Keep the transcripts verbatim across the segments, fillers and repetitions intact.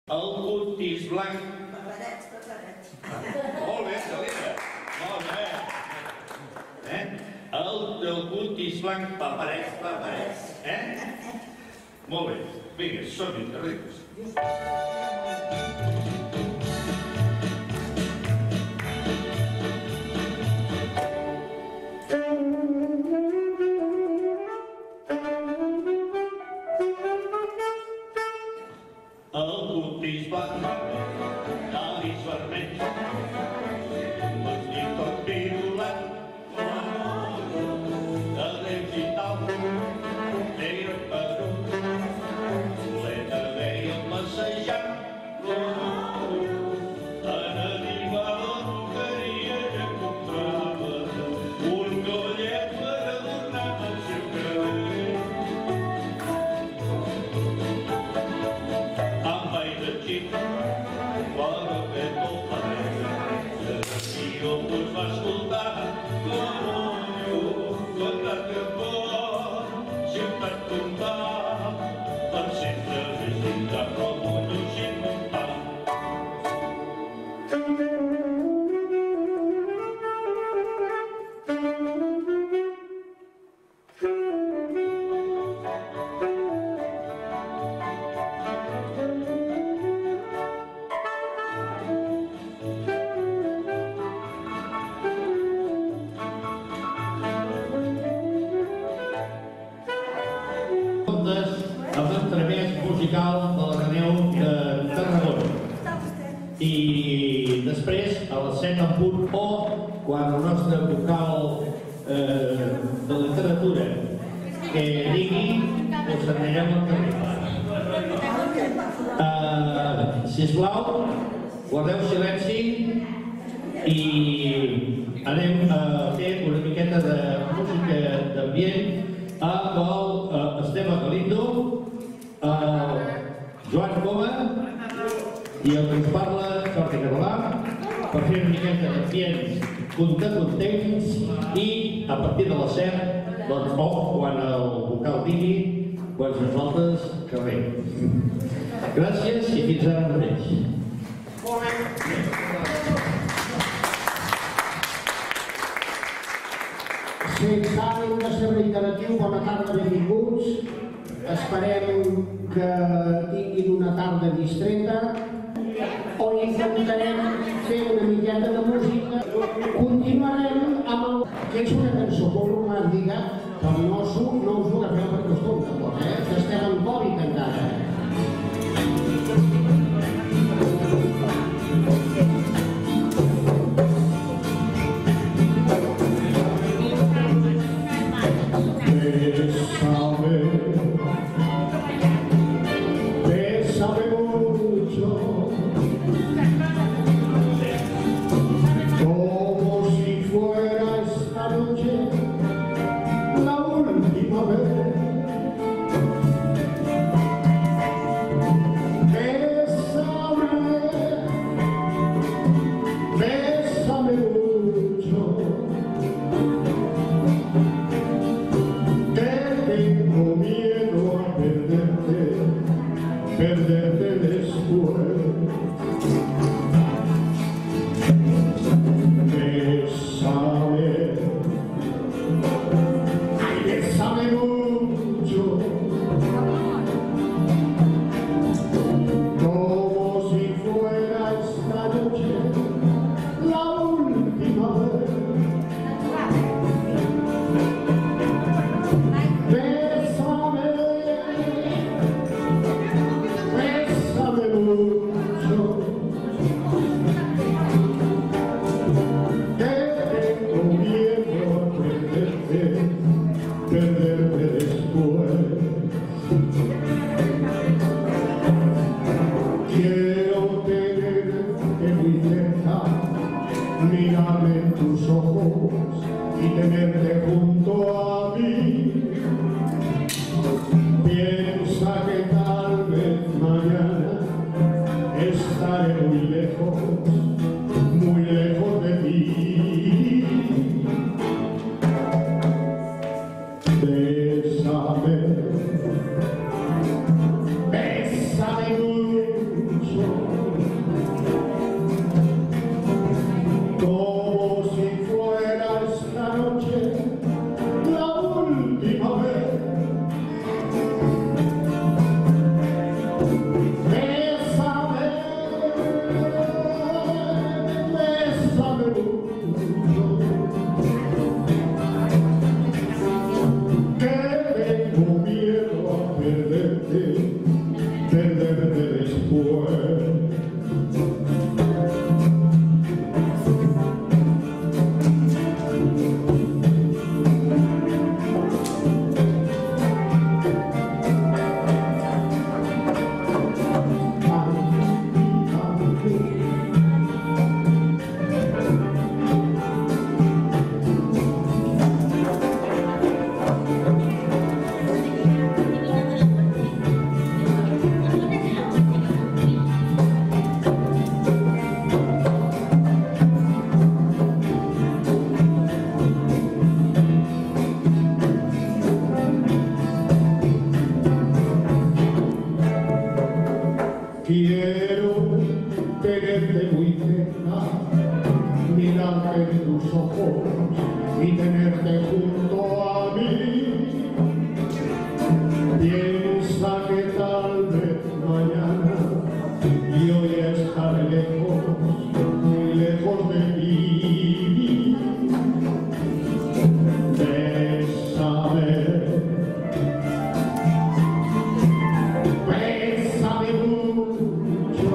El cutis blanc. Paperets, paperets. Molt bé, Celina. Molt bé. Eh? El, el cutis blanc, paperets, paperets. Eh? Molt bé. Vinga, som-hi, carrers. El cutis blanc, d'alis vermells, vestit tot violent, de reus i tal, deia Perú, l'eta deia passejant, en arribar a la boqueria ja comprava un collet per adornar el seu cabell. Amb aire xic, l'hora que tot parella, i el pues va escoltar l'amor, contar que pot, ciutat comptar, per sempre més dintre com un oixell muntar. El través musical de l'Ateneu de Tarragona. I després, a les set en punt o, quan el nostre vocal eh, de literatura que digui, us anirem al carrer. Eh, sisplau, guardeu silenci i anem a fer una miqueta de música d'ambient amb el uh, Esteve Galindo, el Joan Coma i el que ens parla, Jordi Català, per fer una miqueta d'ambient content-contents i a partir de les set, doncs, o quan el vocal digui, doncs nosaltres carrer. Gràcies i fins ara mateix. Molt bé. Sense ànim de ser reiteratiu, bona tarda, benvinguts. Esperem que tinguin una tarda distreta, on intentarem fer una miqueta de música. Continuarem amb el que és una cançó molt romàntica, però no us ho agafeu per costum, tampoc, eh? Que estem en Covid encara. Bésame mucho, como si fuera esta noche la última vez. Bésame, bésame mucho, que tengo miedo a perderte, perderte después. Bésame, ay, bésame mucho, como si fuera esta noche la última vez. Bésame, bésame mucho, que tengo miedo a perderte, perderte después. Quiero tenerte muy cerca, mirarme en tus ojos y tenerte junto a mí. Piensa que tal vez mañana estaré muy lejos, muy lejos de ti. Bésame, bésame mucho, Quiero tenerte muy cerca, mirarte en tus ojos y tenerte junto a mí. Piensa que tal vez mañana yo ya estaré lejos, muy lejos de ti. Bésame, bésame mucho,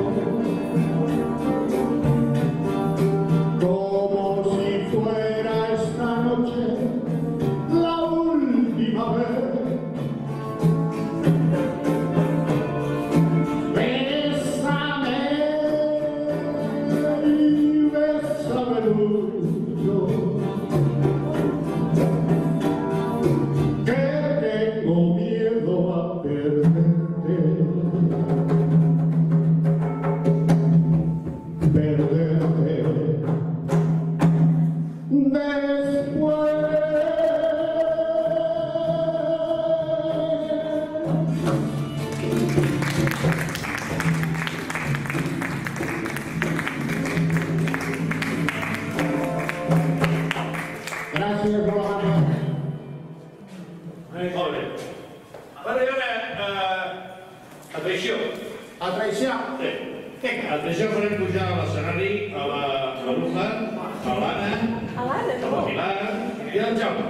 como si fuera esta noche la última vez. Bésame y bésame mucho, que tengo miedo a perderte, perderte después. Gràcies, Rolanda. Molt bé. Bueno, i ara, a traïció. A traïció. Sí. A traïció farem pujar a l'escenari a la Maruja, a l'Anna, a la Pilar i al Jaume.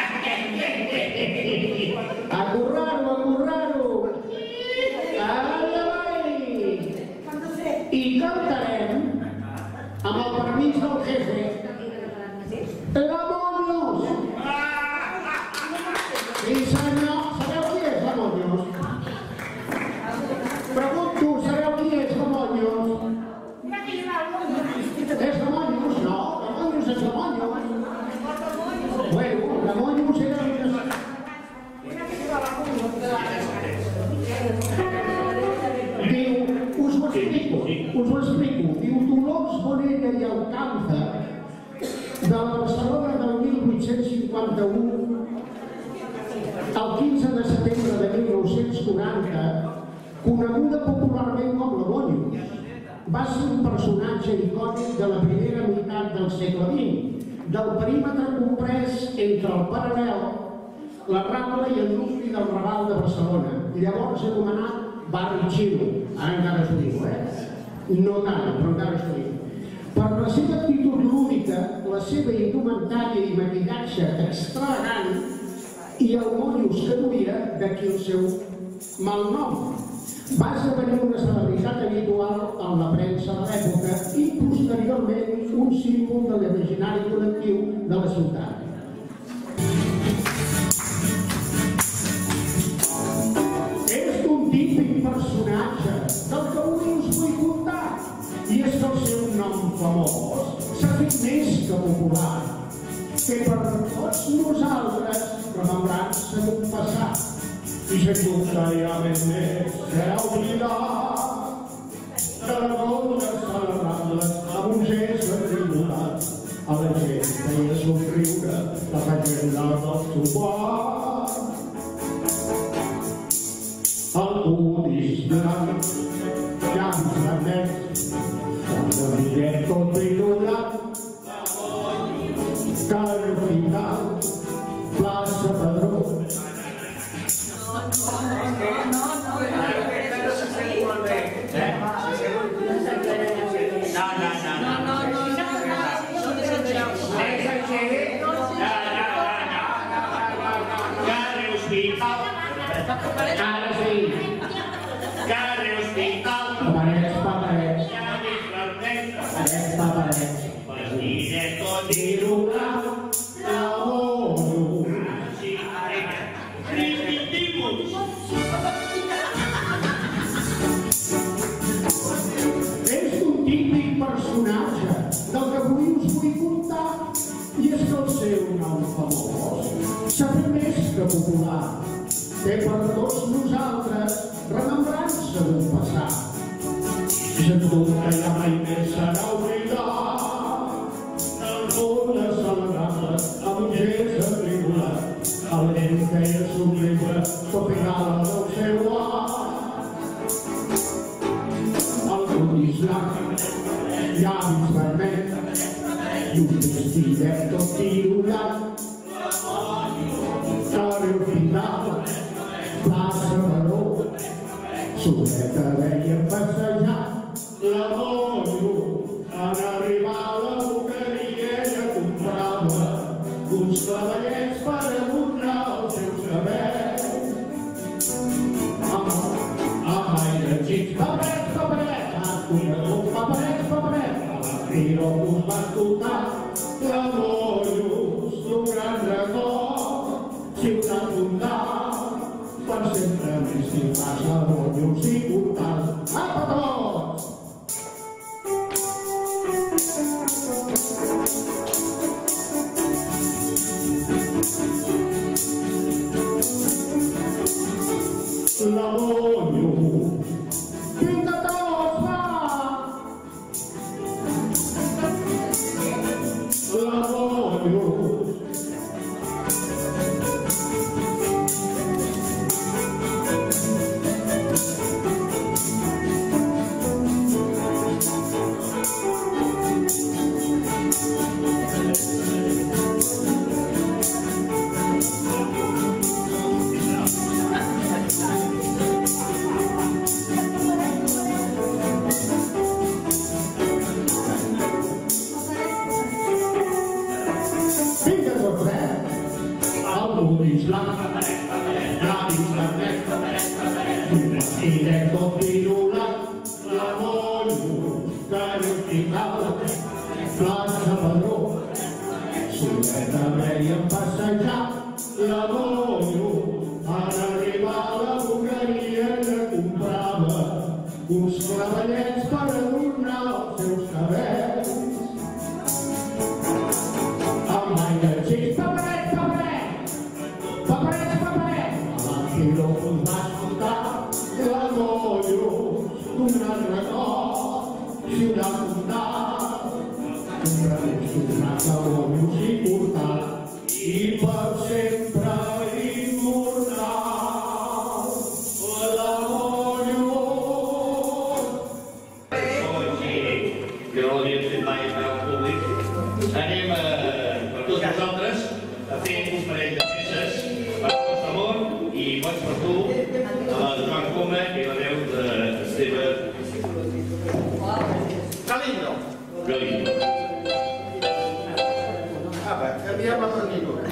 A currar-ho, a currar-ho. Ai, ai. I cantarem, amb el permís del jefe, Lamonios. Sí, senyor. Sabeu qui és Lamonios? Pregunto, sabeu qui és Lamonios? És Lamonios? No, Lamonios és Lamonios. Bueno, Lamonios era... Diu, us ho explico, us ho explico. Diu, Dolors Bonella i Alcántara, de la Barcelona del mil vuit-cents cinquanta-u al quinze de setembre de mil nou-cents quaranta, coneguda popularment com Lamonios, va ser un personatge icònic de la primera meitat del segle vint, del perímetre comprès entre el Paral·lel, la Rambla i el nucli del Raval de Barcelona, llavors anomenat Barri Xino. Ara encara s'ho diu, eh? No tant, però encara s'ho diu. Per la seva actitud lúdica, la seva indumentària i maquillatge extravagant i el monius que duia, d'aquí el seu malnom, va esdevenir una celebritat habitual en la premsa de l'època i posteriorment un símbol de l'imaginari col·lectiu de la ciutat. És un típic personatge del que avui us vull contar, i és que el seu nom famós s'ha fet més que popular, que per tots nosaltres remembrança d'un passat, i sens dubte ja ben més serà oblidat que la volta celebrant-les amb un gest atribulat a la gent feia somriure la pagella del sopar. El budis gran, llavis vermells, de bitllet tot brillant, carrer final, plaça Pedró. Ara sí. Carrer Hospital. Paparets, paparets. Llavis vermells. Paparets, paparets. Vestidet tot i Dirugar, Lamonios. així. Primitivos. És un típic personatge del que avui us vull contar, i és que el seu nom famós s'ha fet més que popular, que per tots nosaltres remembrança d'un passat. I sens dubte ja mai més serà oblidat el món de celebrar-les amb un gest atribulat a la gent que feia somriure tot i gala del seu art. ulls blancs, llavis vermells, i un vestidet tot tirolat. Al final, plaça Baró, soleta veia passejar. La Monyo, en arribar a la boqueria, ella comprava uns cavallets per adornar els seus cabells. Amb aire xics, paperets, paperets, escoltador, paperets, paperets, a la Fira us va escoltar. La Monyo, un gran record, ciutat fundal, per sempre més si fas la Monyo, si portal. Apa tots! La Monyo, vinga tots, va! La Monyo. Plaça Baró, soleta veia passejar. La Monyo, en arribar a la boqueria, ella comprava uns cavallets per adornar els seus cabells. Amb aire xics, paperets, paperets, paperets, paperets, a la Fira us va escoltar. La Monyo, un gran record, ciutat fundal, un revolucionat de l'Onus i portal, i per sempre immortal. La Monyo. Hoy, que no l'havíem fet mai en públic, anem a, per tots nosaltres a fer un parell de peces per Costa Mort i Boig per tu, a la Joan Coma i la veu d'Esteve Galindo. Galindo. Apa, canviem la partitura.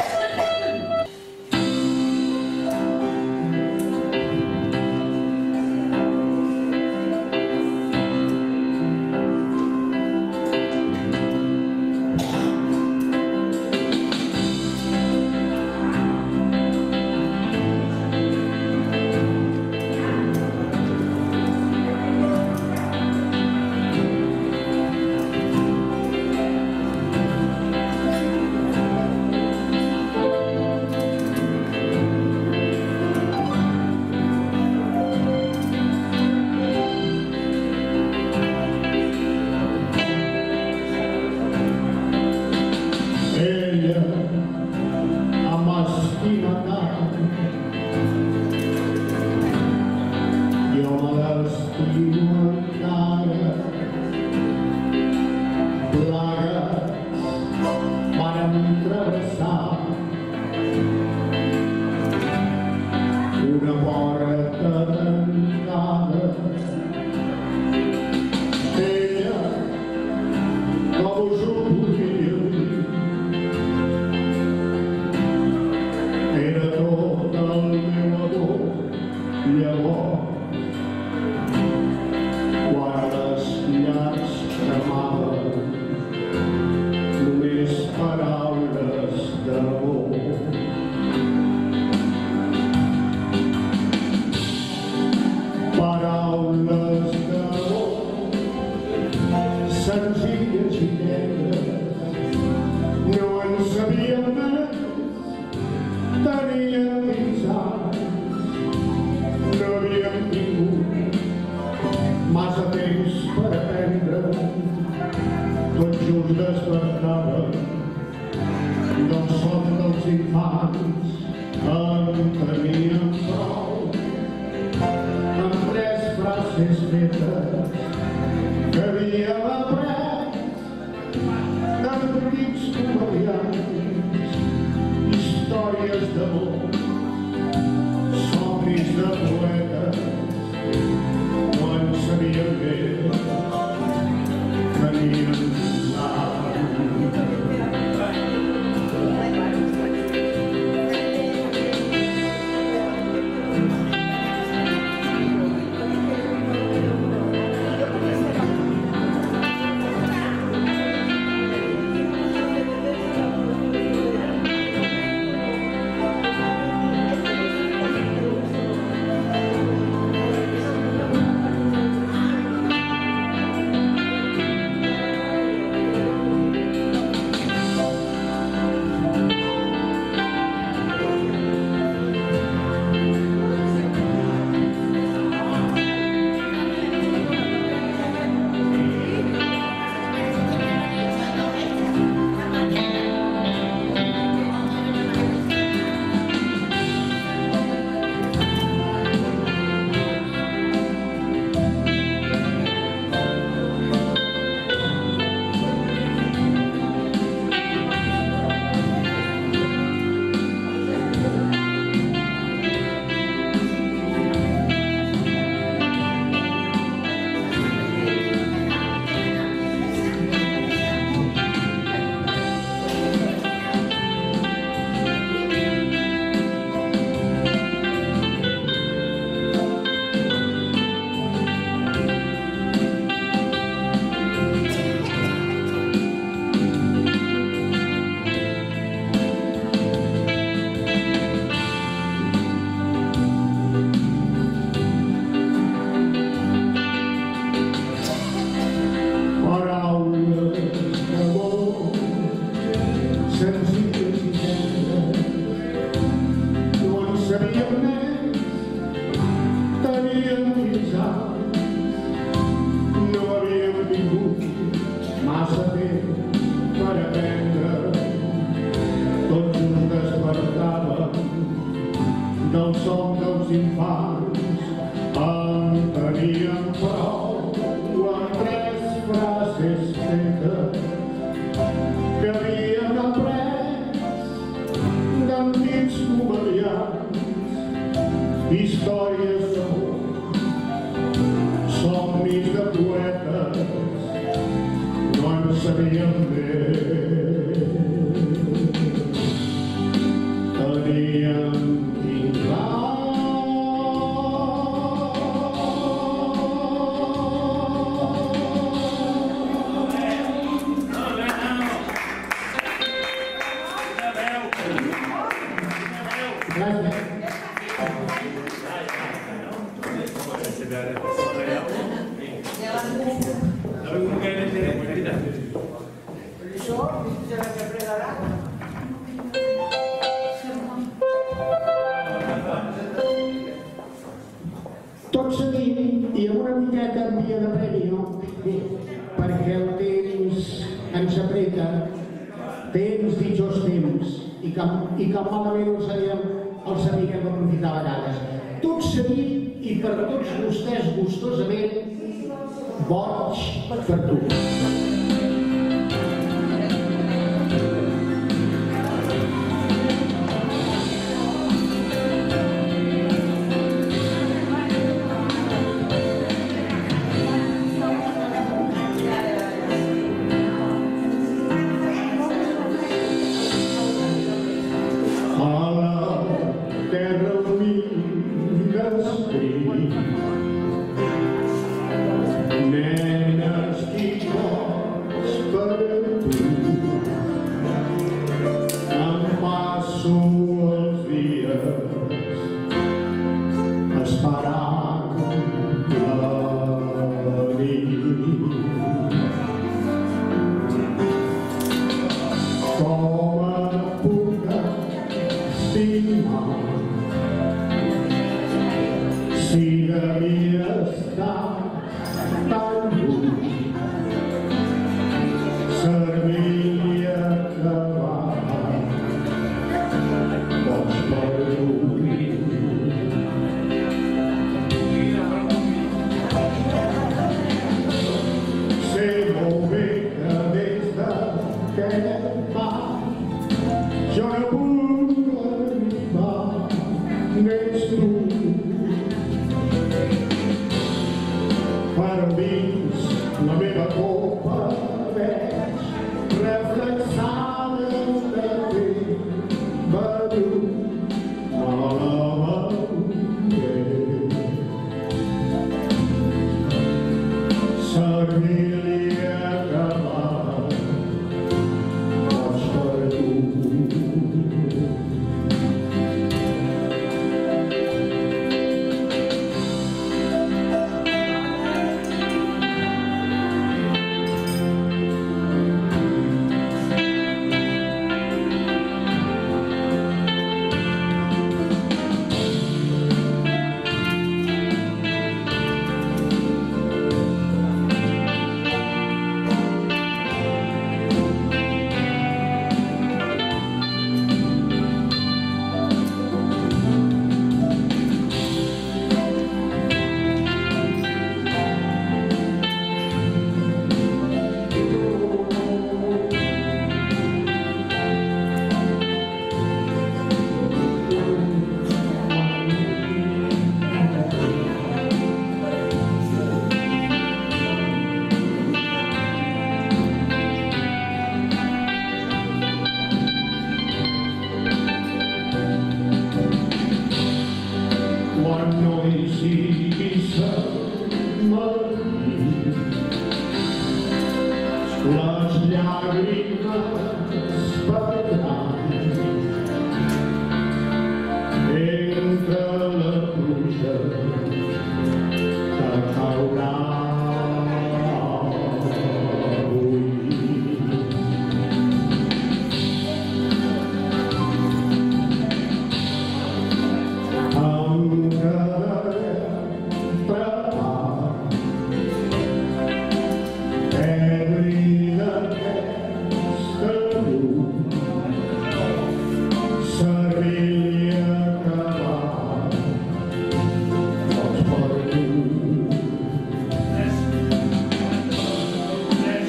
els infants en tenien prou amb tres frases fetes que havien après d'antics comediants, històries d'amor, somnis de poetes, no en sabien més. Tenien quinze Tot seguit, i amb una miqueta en via de prèmio, perquè el temps ens apreta, temps ditjos temps, i que, i que malament els sabíem, els sabíem aprofitar a vegades. Tot seguit, i per tots vostès gustosament, boig per tu.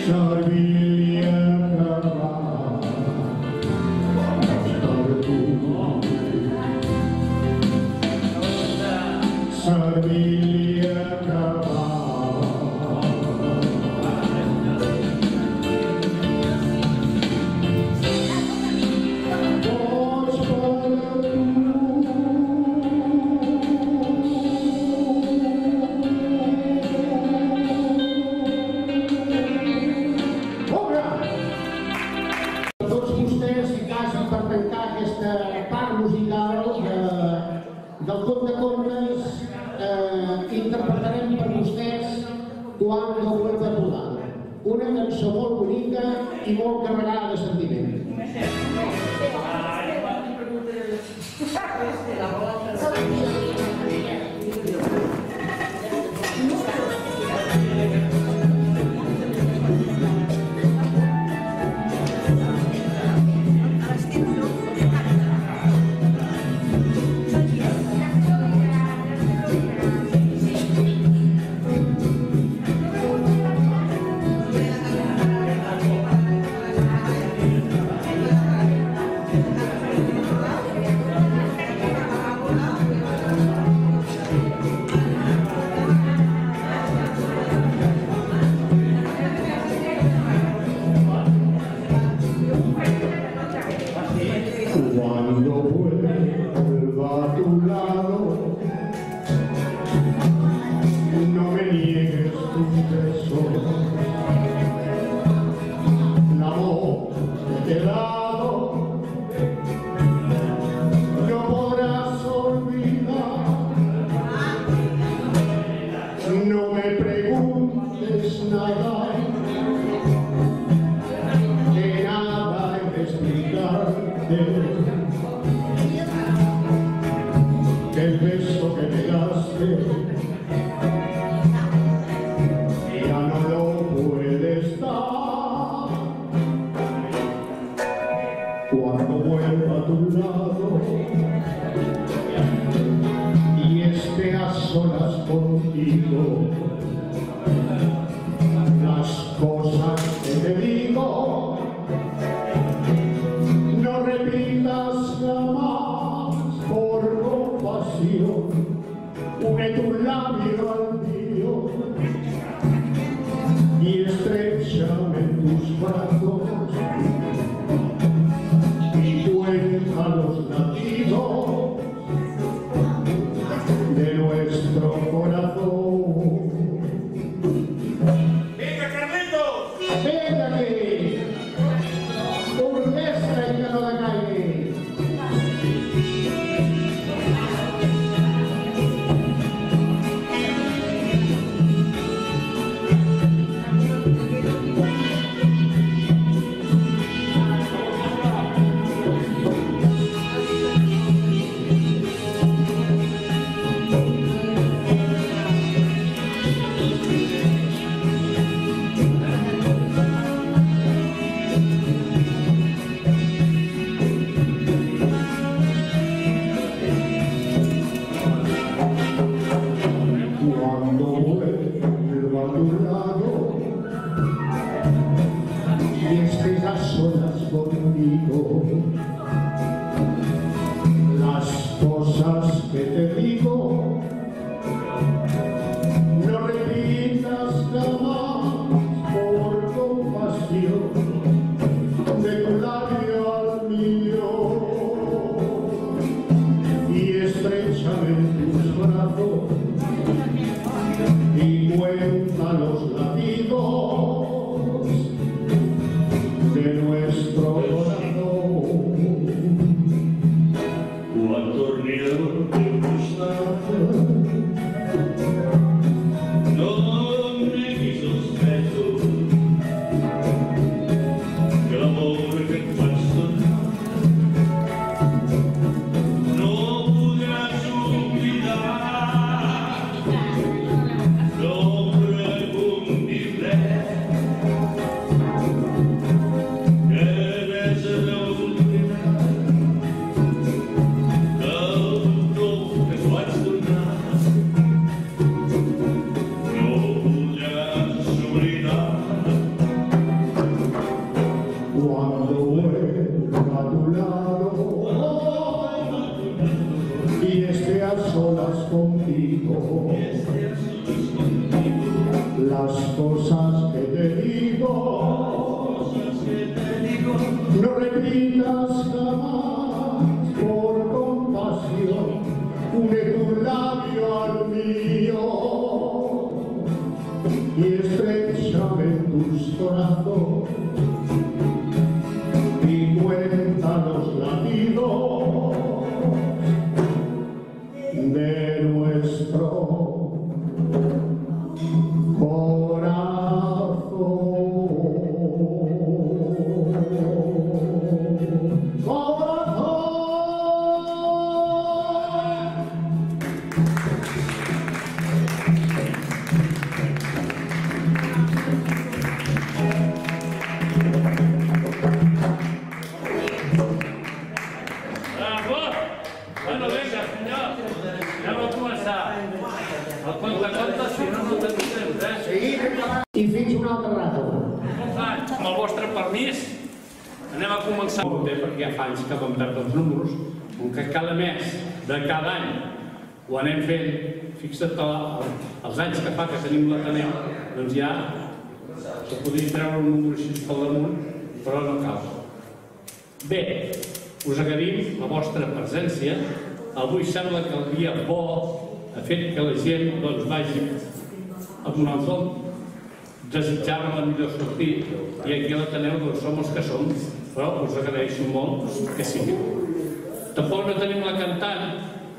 Servilia acabar, Servilia acabar. Vols per tu. Tots vostès, i quasi per tancar aquesta part musical del Conte de Contes, interpretarem per vostès Cuando vuelva a tu lado, una cançó molt bonica i molt carregada de sentiment. Cuando vuelva a tu lado, no me niegues tus besos, la voz que te he dado, no podrás olvidar. No me preguntes nada, que nada he de explicarte. Que el beso que me daste ya no lo puedes dar. Cuando vuelva a tu lado y esté a solas contigo, las cosas que te digo no repitas jamás. Por compasión, une tu labio al mío y estrechame en tus brazos y cuenta los latidos de nuestro corazón. ¡Venga, Carlitos! Venga aquí, orquestra y no de calle. cosas que te digo, no repitas jamás por compasión, une tu labio al mío y estrechame tus corazones y cuenta los latidos de nuestro I fins una altra rata. Amb el vostre permís, anem a començar. Bé, perquè ja fa anys que vam perdre els números, com que cada mes de cada any ho anem fent, fixa't que els anys que fa que tenim l'Ateneu, doncs ja se podria treure un número així pel damunt, però no cal. Bé, us agraïm la vostra presència. Avui sembla que el dia bo ha fet que la gent doncs, vagi a donar el sol, desitjar-me la millor sortir, i aquí a l'Ateneu doncs, som els que som, però us agraeixo molt que sigui. Tampoc no tenim la cantant,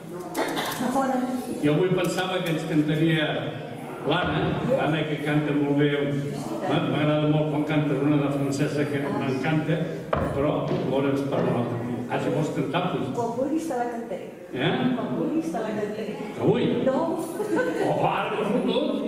i avui pensava que ens cantaria l'Anna, l'Anna que canta molt bé, m'agrada molt quan canta una de francesa que m'encanta, però llavors per l'altra. Ah, si vols cantar, doncs. Quan vulguis te la cantaré. Eh? Quan vulguis te la cantaré. Avui? No. Oh, ara no fotut?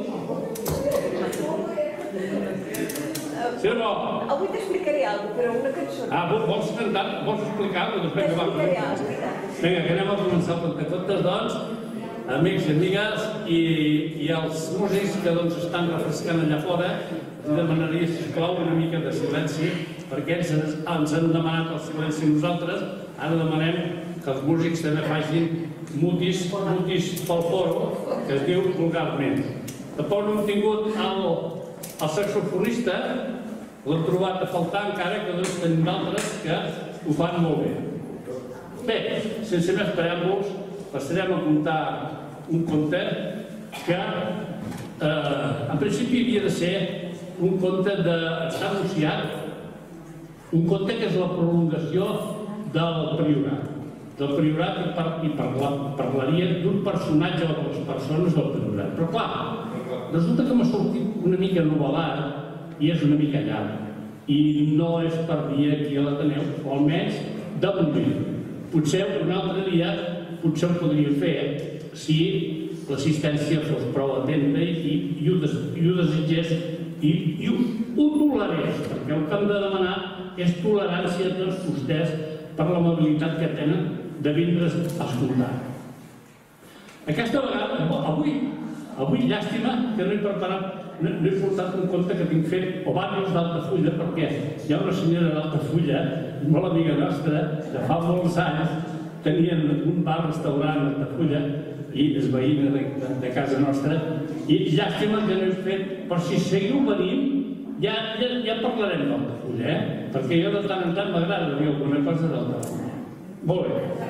Sí o no? Avui t'explicaré alguna cosa, però una cançó. Ah, vols cantar? Vols explicar-ho? Vinga, va. T'explicaré alguna cosa. Vinga, que anem a començar el contacontes, doncs, amics i amigues, i, i els músics que doncs, estan refrescant allà fora, us demanaria, sisplau, una mica de silenci, perquè ells ens, ens han demanat el silenci nosaltres, ara demanem que els músics també facin mutis, mutis pel foro, que es diu vulgarment. Tampoc no hem tingut el, el saxofonista, l'hem trobat a faltar encara que doncs, tenim d'altres que ho fan molt bé. Bé, sense més preàmbuls, passarem a contar un conte que eh, en principi havia de ser un conte d'estar anunciat, un conte que és la prolongació del Priorat. Del Priorat i, par, i parla, parlaria d'un personatge o de les persones del Priorat. Però clar, resulta que m'ha sortit una mica novel·lat i és una mica llarg. I no és per dir aquí a l'Ateneu, o almenys de moment. Potser un altre dia, potser ho podria fer si l'assistència fos prou atenta i, i, ho, des, i ho desitgés i, i ho, ho tolerés, perquè el que hem de demanar és tolerància a tots vostès per l'amabilitat que tenen de vindre's a escoltar. Aquesta vegada, avui, avui llàstima que no he preparat, no, no he portat un conte que tinc fet, o diversos d'Altafulla, perquè hi ha una senyora d'Altafulla, molt amiga nostra, que fa molts anys tenien un bar-restaurant a Altafulla i és veïna de, de, de casa nostra, i llàstima que no he fet, però si seguiu venint, ja, ja, ja parlarem d'Altafulla, eh? Perquè jo de tant en tant m'agrada dir alguna cosa d'Altafulla. Molt bé.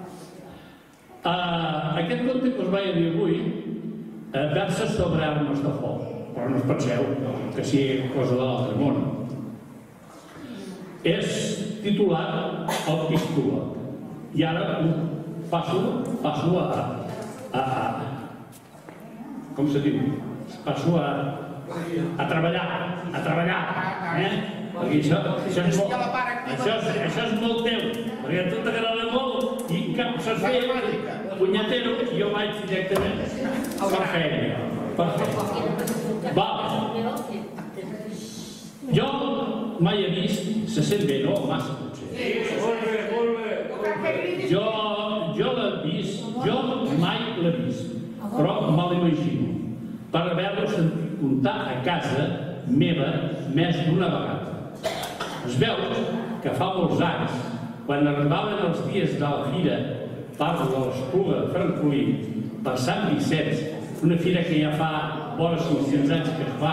Uh, aquest conte que us vaig dir avui uh, versa sobre armes de foc, però no us penseu que sigui cosa de l'altre món. És titulat El Pistola. I ara passo, passo a, a, a com se diu? Passo a, a treballar, a treballar, eh? Perquè això, això, és molt, això, és, això és molt teu, perquè a tu t'agrada molt i que saps fer punyatero i jo vaig directament per feina. Per feina. Va. Jo mai he vist, se sent bé, no? Massa potser. Molt bé, molt bé. Jo, jo l'he vist, jo mai l'he vist, però me l'imagino, per haver-lo sentit contar a casa meva més d'una vegada. Es veu que fa molts anys, quan arribaven els dies de la fira, parlo de l'Espluga de Francolí, per Sant Vicenç, una fira que ja fa vora cinc-cents anys que es fa,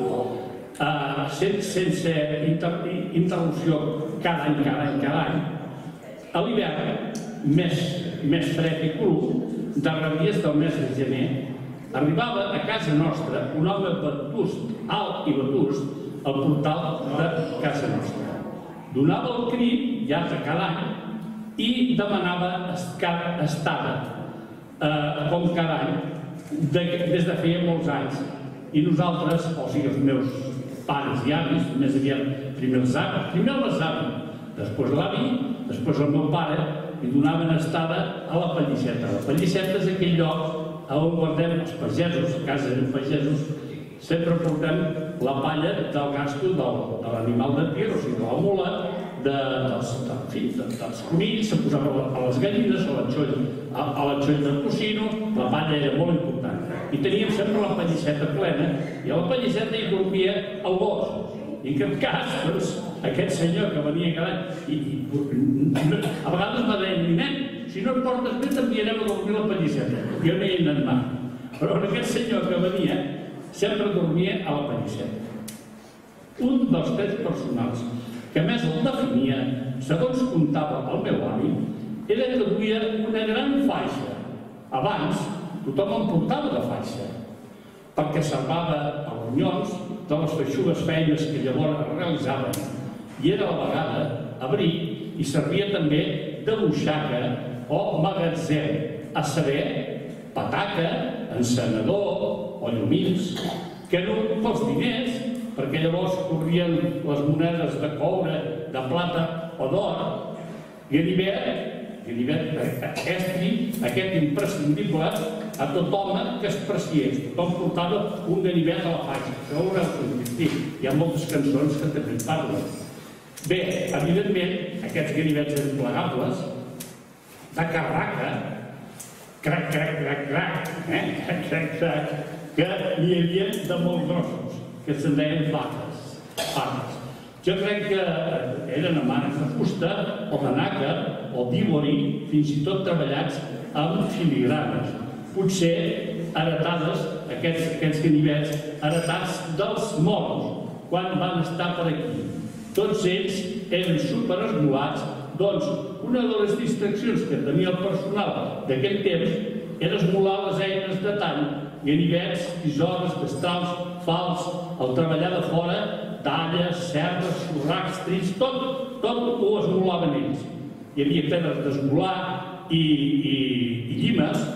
Uh, sense, sense inter, interrupció cada any, cada any, cada any. A l'hivern, més, més fred i cru, de rabies del mes de gener, arribava a casa nostra un home vetust, alt i vetust, al portal de casa nostra. Donava el crit, ja de cada any, i demanava estada, uh, com cada any, de, des de feia molts anys. I nosaltres, o sigui, els meus pares i avis, més aviat primer els avis, primer les avis, després l'avi, després el meu pare, i donaven estada a la Pelliceta. La Pelliceta és aquell lloc on guardem els pagesos, a casa de pagesos, sempre portem la palla del gasto del, de l'animal de tir, o sigui, de la mula, de, dels, de, en fi, de, dels conills, se posava a les gallines, a l'anxoll de tocino, la palla era molt important. I teníem sempre la Pelliceta plena, i a la Pelliceta hi dormia el gos. I en aquest cas, doncs, aquest senyor que venia cada any, i, i a vegades va dir, nen, si no et portes bé t'enviarem a dormir a la Pelliceta. Jo no hi he anat mai. Però aquest senyor que venia sempre dormia a la Pelliceta. Un dels trets personals que més el definia, segons contava el meu avi, era que duia una gran faixa. Abans, tothom en portava de faixa, perquè servava a ronyons de les feixugues feines que llavors realitzaven, i era a la vegada abric i servia també de buixaca o magatzem, a saber, pataca, encenedor o llumins, que no pels diners, perquè llavors corrien les monedes de coure, de plata o d'or, i en hivern, en hivern estri, aquest imprescindible a tot home que es preciés. Tothom portava un ganivet a la faixa, això ho haureu sentit. Hi ha moltes cançons que també en parlen. Bé, evidentment, aquests ganivets eren plegables, de carraca, crac, crac, crac, crac, eh? crac, crac, crac, que n'hi havia de molt grossos, que se'n deien fates, fates. Jo crec que eren amanes de fusta, o de nàquer, o d'ivori, fins i tot treballats amb filigranes. Potser heretades, aquests, aquests ganivets, heretats dels moros, quan van estar per aquí. Tots ells eren superesmolats, doncs una de les distraccions que tenia el personal d'aquell temps era esmolar les eines de tall, ganivets, tisores, destrals, fals, el treballar de fora, talles, cerdes, sorracs, trills, tot, tot ho esmolaven ells. Hi havia pedres d'esmolar i, i, i llimes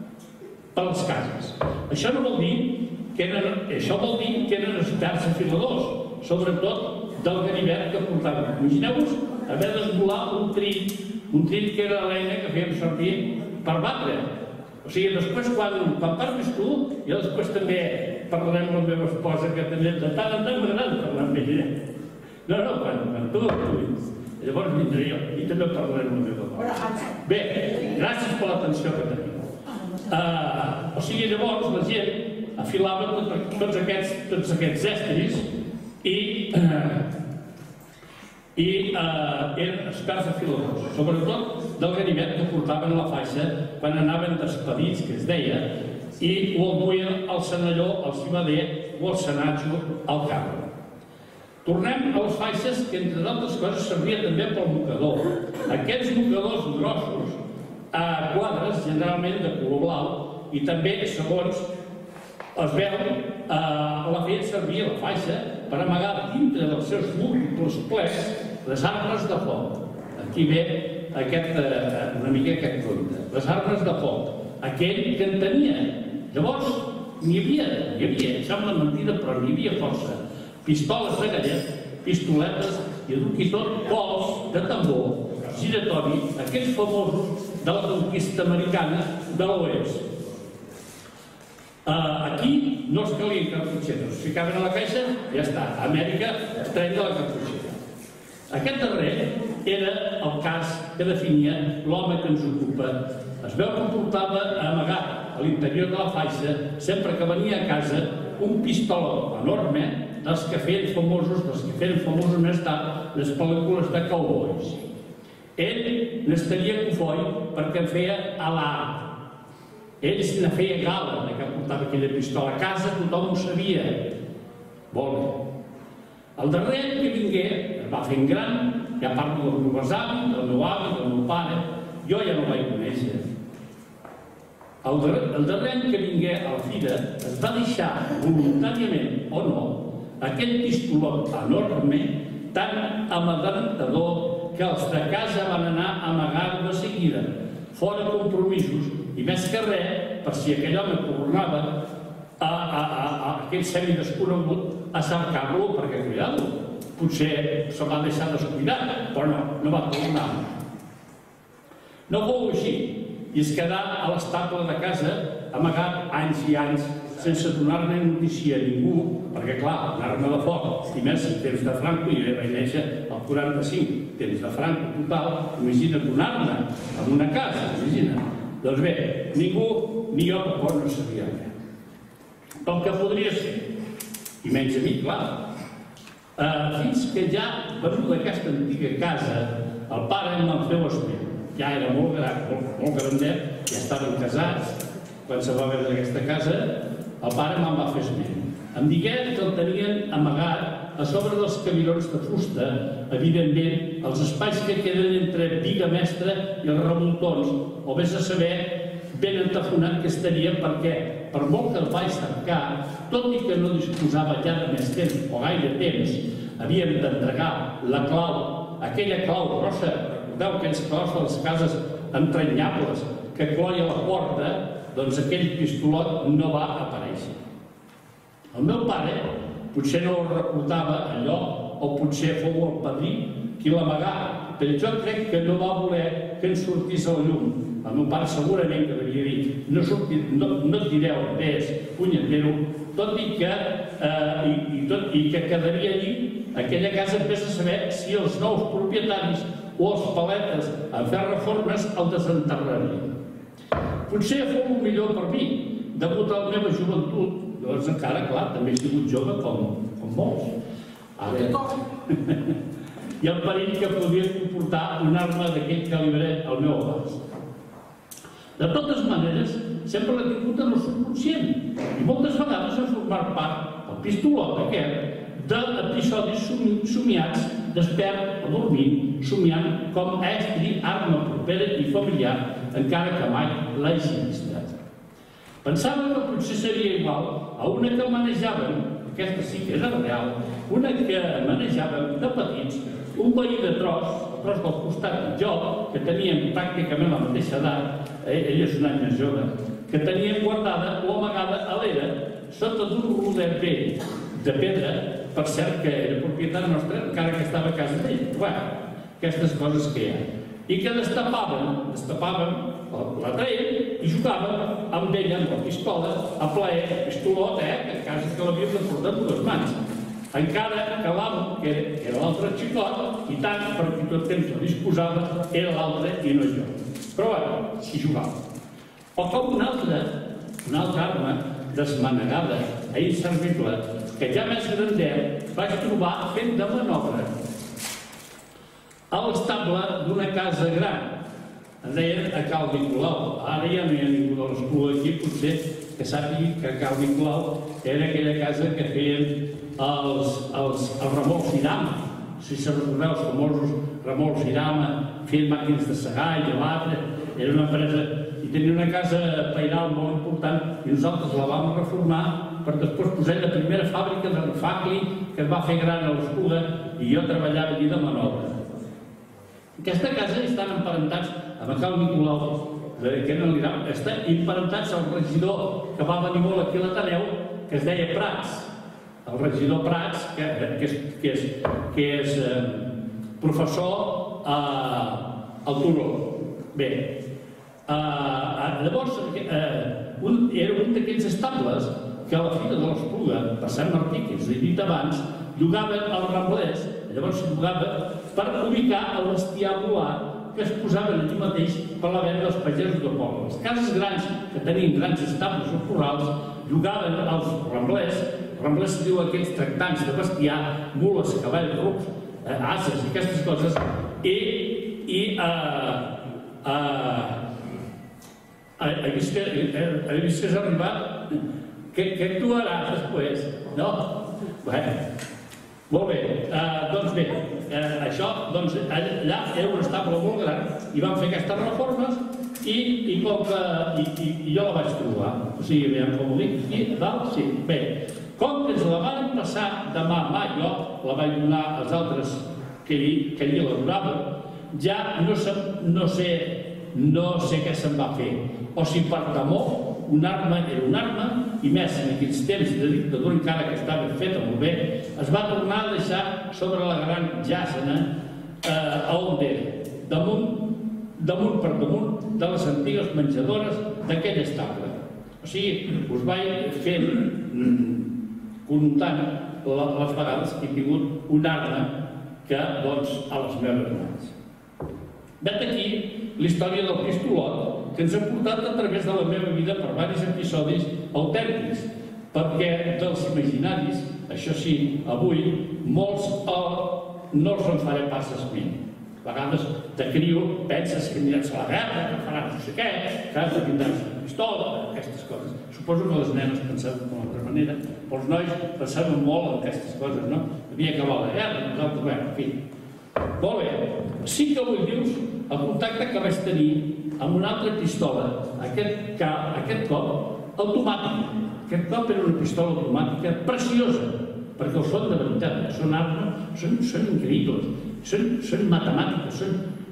per les cases. Això no vol dir que eren, això vol dir que eren experts afiladors, sobretot del ganivet que portaven. Imagineu-vos haver d'esmolar un trill, un trill que era l'eina que fèiem servir per batre. O sigui, després, quan, quan parles tu, jo després també parlarem amb la meva esposa, que també de tant en tant m'agrada parlar amb ella. No, no, quan, quan tu actuïs. Llavors vindré jo i també parlarem amb la meva esposa. Bé, gràcies per l'atenció que teniu. Uh, o sigui, llavors la gent afilava tot, tots, aquests, tots aquests estris i, uh, i uh, eren experts afiladors, sobretot del ganivet que portaven a la faixa quan anaven despedits, que es deia, i o el duien al senalló, al civader o al senatxo al carro. Tornem a les faixes, que entre d'altres coses servia també pel mocador. Aquests mocadors grossos a quadres, generalment de color blau, i també, segons es veu, eh, la feien servir a la faixa per amagar dintre dels seus múltiples plecs les armes de foc. Aquí ve aquest, eh, una mica aquest conte. Les armes de foc, aquell que en tenia. Llavors, n'hi havia, n'hi havia, sembla mentida, però n'hi havia força. Pistoles de gallet, pistoletes i i tot cols de tambor, giratori, aquests famosos de la conquista americana de l'oest. Uh, aquí no es calien cartutxeres, es ficaven a la caixa i ja està, a Amèrica es treien de la cartutxera. Aquest darrer era el cas que definia l'home que ens ocupa. Es veu que portava amagat a l'interior de la faixa, sempre que venia a casa, un pistoló enorme dels que feien famosos, dels que feien famosos més tard les pel·lícules de cowboys. Ell n'estaria cofoi perquè en feia a l'art. Ells ne feia gala que portava aquella pistola a casa, tothom ho sabia. Molt bé. El darrer any que vingué es va fent gran, ja parlo dels meus avis, del meu avi, del meu pare, jo ja no vaig conèixer. El darrer, el darrer any que vingué a la fira es va deixar voluntàriament o no aquell pistolot enorme tan amedrentador que els de casa van anar amagant de seguida, fora compromisos, i més que res, per si aquell home tornava a, a, a, a aquell semi desconegut a cercar-lo, perquè, cuidado, potser se va deixar descuidat, però no, no va tornar. No fou així, i es quedà a l'estable de casa amagat anys i anys sense donar-ne notícia a ningú, perquè, clar, una arma de foc, i més en temps de Franco, i vaig néixer al quaranta-cinc, temps de Franco total, imagina donar-ne en una casa, imagina. Doncs bé, ningú, ni jo tampoc no sabia què. Com que podria ser, i menys a mi, clar, eh, fins que ja, venuda aquesta antiga casa, el pare em va fer esment. Ja era molt gran, molt, molt grandet, ja estaven casats, quan se va veure aquesta casa, el pare me'n va fer esment. Em digué que el tenien amagat a sobre dels cabirons de fusta, evidentment, els espais que queden entre Viga Mestra i els revoltons, o vés a saber ben entafonat que estaria, perquè, per molt que el vaig cercar, tot i que no disposava ja de més temps o gaire temps, havíem d'entregar la clau, aquella clau grossa, recordeu aquells claus de les cases entranyables que cloia la porta, doncs aquell pistolot no va aparèixer. El meu pare potser no recordava allò, o potser fou el padrí qui l'amagà, però jo crec que no va voler que ens sortís a la llum. El meu pare segurament que devia dir no, sortir, no, no et direu res, punyetero, tot i que, eh, i, i, tot, i que quedaria allí aquella casa, vés a saber si els nous propietaris o els paletes a fer reformes el desenterrarien. Potser fou el millor per mi, degut a la meva joventut, doncs encara, clar, també he sigut jove com, com molts. Ara... I el perill que podia comportar una arma d'aquell calibre al meu abast. De totes maneres, sempre l'he tingut en el subconscient i moltes vegades he format part, el pistolot aquest, d'episodis somiats, despert o dormint, somiant com a estri, arma propera i familiar, encara que mai l'hagi vistat. Pensava que potser seria igual a una que manejaven, aquesta sí que era real, una que manejaven de petits, un veí de tros, el tros del costat i jo, que teníem pràcticament la mateixa edat, ell és un any més jove, que teníem guardada o amagada a l'era sota d'un rodet vell de pedra, per cert que era propietat nostra, encara que estava a casa d'ell. Bueno, aquestes coses que hi ha. I que destapaven, destapaven, la treien i jugaven amb ella, amb la pistola, a plaer, pistolot, eh, que quasi que l'havíem de portar amb dues mans. Encara que l'amo, que era l'altre xicot, i tant, perquè tot temps la disposava, era l'altre i no jo. Però bueno, hi jugava. O com una altra, una altra arma desmanegada, inservible, que ja més grandet vaig trobar fent de manobra a l'estable d'una casa gran. En deien a Cal Nicolau. Ara ja no hi ha ningú de l'Espluga aquí, potser que sàpiga que Cal Nicolau era aquella casa que feien els, els, els remolcs Irama. Si se recordeu els famosos remolcs Irama, feien màquines de segar i de batre. Era una empresa i tenia una casa pairal molt important i nosaltres la vam reformar per després posar la primera fàbrica de rifacli que es va fer gran a l'Espluga i jo treballava allí de manobra. Aquesta casa estan emparentats amb Cal Nicolau, que eren l'Iram, estan emparentats al regidor que va venir molt aquí a l'Ateneu, que es deia Prats. El regidor Prats, que, que és, que és, que és eh, professor eh, al Turó. Bé, eh, llavors eh, un, era un d'aquells estables que a la fira de l'Espluga, per Sant Martí, que us he dit abans, llogaven els ramblers, llavors s'hi llogava per ubicar el bestiar volar que es posaven allí mateix per la venda dels pagesos de poble. Les cases grans, que tenien grans estables o corrals, llogaven els ramblers, ramblers se diu aquells tractants de bestiar, mules, cavalls, rucs, eh, ases i aquestes coses, i, i eh, eh, he vist que has arribat. Què actuaràs després? No? Bé, molt bé. Doncs bé, això, allà era un estable molt gran i van fer aquestes reformes i com que jo la vaig trobar. O sigui, veiem com ho dic, aquí, dalt, sí. Bé, com que ens la van passar de mà a mà, jo la vaig donar als altres que hi elaboraven, ja no sé no sé què se'n va fer. O si per temor una arma era una arma, i més en aquells temps de dictadura, encara que estava feta molt bé, es va tornar a deixar sobre la gran jàssena a on era, damunt per damunt de les antigues menjadores d'aquell estable. O sigui, us vaig fent, comptant les vegades que he tingut una arma que, doncs, a les meves mans. Vet aquí la història del pistolot que ens ha portat a través de la meva vida per diversos episodis autèntics, perquè dels imaginaris, això sí, avui, molts no els en faré pas esment. A vegades, de criu, penses que aniràs a la guerra, que faràs no sé què, que has de tindràs una pistola, aquestes coses. Suposo que les nenes pensaven d'una altra manera, però els nois pensaven molt en aquestes coses, no? Havia acabat la guerra, nosaltres, bé, en fi. Molt bé, sí que avui dius el contacte que vaig tenir amb una altra pistola, aquest cop automàtica. Aquest cop era una pistola automàtica preciosa, perquè ho són de veritat, són armes, són increïbles, són matemàtiques,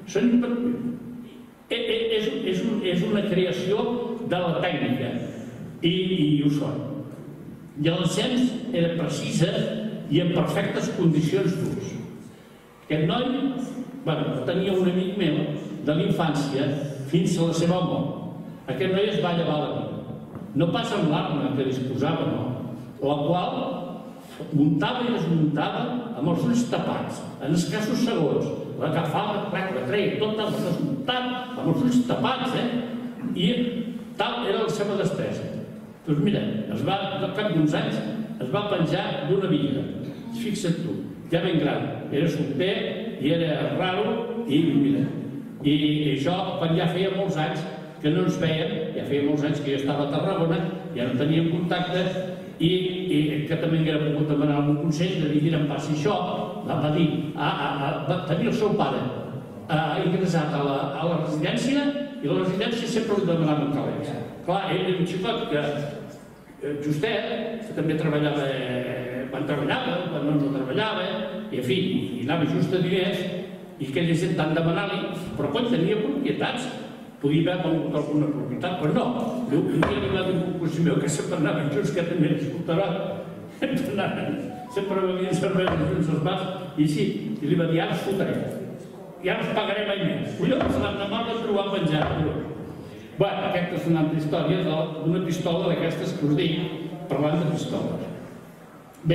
és una creació de la tècnica, i ho són. I el cens era precisa i en perfectes condicions d'ús. Aquest noi, bueno, tenia un amic meu de l'infància fins a la seva mort. Aquest noi es va llevar la vida. No pas amb l'arma que disposava, no. La qual muntava i desmuntava amb els ulls tapats, en escassos segons. L'agafava, la treia tota, la desmuntava, amb els ulls tapats, eh? I tal era la seva destresa. Doncs mira, al cap d'uns anys es va penjar d'una viga. Fixa't tu. Ja ben gran, era solter i era raro i mira, i això quan ja feia molts anys que no ens veiem, ja feia molts anys que jo estava a Tarragona, ja no teníem contacte i que també m'haguera pogut demanar un consell de dir, mira, em passi això, va dir, va tenir el seu pare ingressat a la residència i la residència sempre li demanaven calés. Clar, ell era un xicot que justet, que també treballava quan treballava, quan no treballava, i en fi, i anava just a diners, i aquella gent tant demanar-li, però quan tenia propietats, podia haver venut alguna propietat, però no. Un dia li va dir un concurs meu que sempre anaven junts, que també escoltarà, sempre venien cerveses junts als bars, i així, i li va dir, ara es fotré, i ara es pagaré mai més. Collons, l'endemà va trobar menjar. Bé, aquesta és una altra història d'una pistola d'aquestes que us dic, parlant de pistoles. Bé,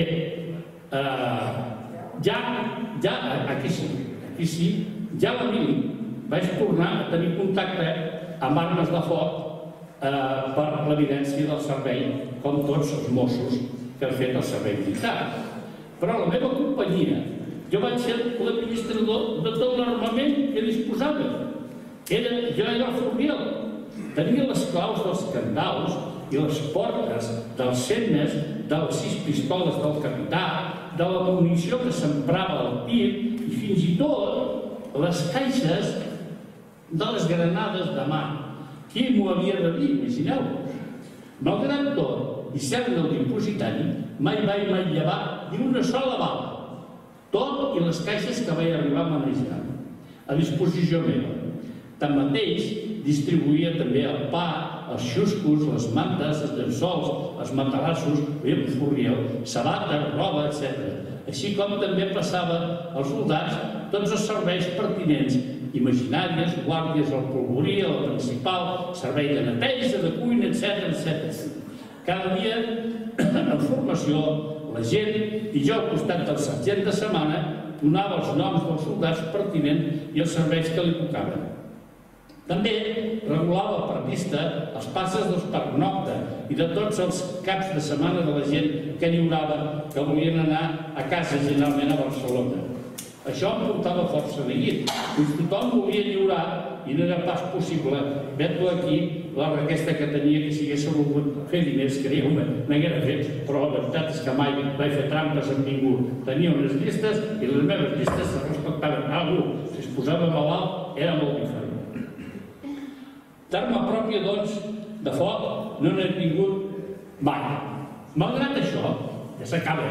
ja, aquí sí, aquí sí, ja a la mili vaig tornar a tenir contacte amb armes de foc per l'evidència del servei, com tots els Mossos que han fet el servei militar. Però la meva companyia, jo vaig ser l'administrador de tot l'armament que disposava. Jo era el forniel, tenia les claus dels candaus i les portes dels centnes, de les sis pistoles del capità, de la munició que s'emprava al tir i fins i tot les caixes de les granades de mà. Qui m'ho havia de dir, imagineu-vos? Malgrat tot, i cert del dipositari, mai vaig mai llevar ni una sola bala. Tot i les caixes que vaig arribar a manejar, a disposició meva. Tanmateix, distribuïa també el pa, els xuscos, les mantes, els llençols, els matalassos, el forniel, sabates, roba, etcètera. Així com també passava als soldats tots els serveis pertinents, imaginàries, guàrdies al polvorí, a la principal, servei de neteja, de cuina, etcètera. Cada dia, en formació, la gent i jo al costat del sergent de setmana donava els noms dels soldats pertinents i els serveis que li tocaven. També regulava per pista els passes dels pernocte i de tots els caps de setmana de la gent que lliurava, que volien anar a casa generalment a Barcelona. Això em portava força neguit. Tothom volia lliurar i no era pas possible. Vet-ho aquí, la requesta que tenia, que si hagués volgut fer diners, creieu-me, n'haguera fet, però la veritat és que mai vaig fer trampes amb ningú. Tenia unes llistes i les meves llistes se respectaven. Algú, si es posava malalt, era molt diferent. D'arma pròpia, doncs, de foc, no n'he tingut mai. Malgrat això, ja s'acaba,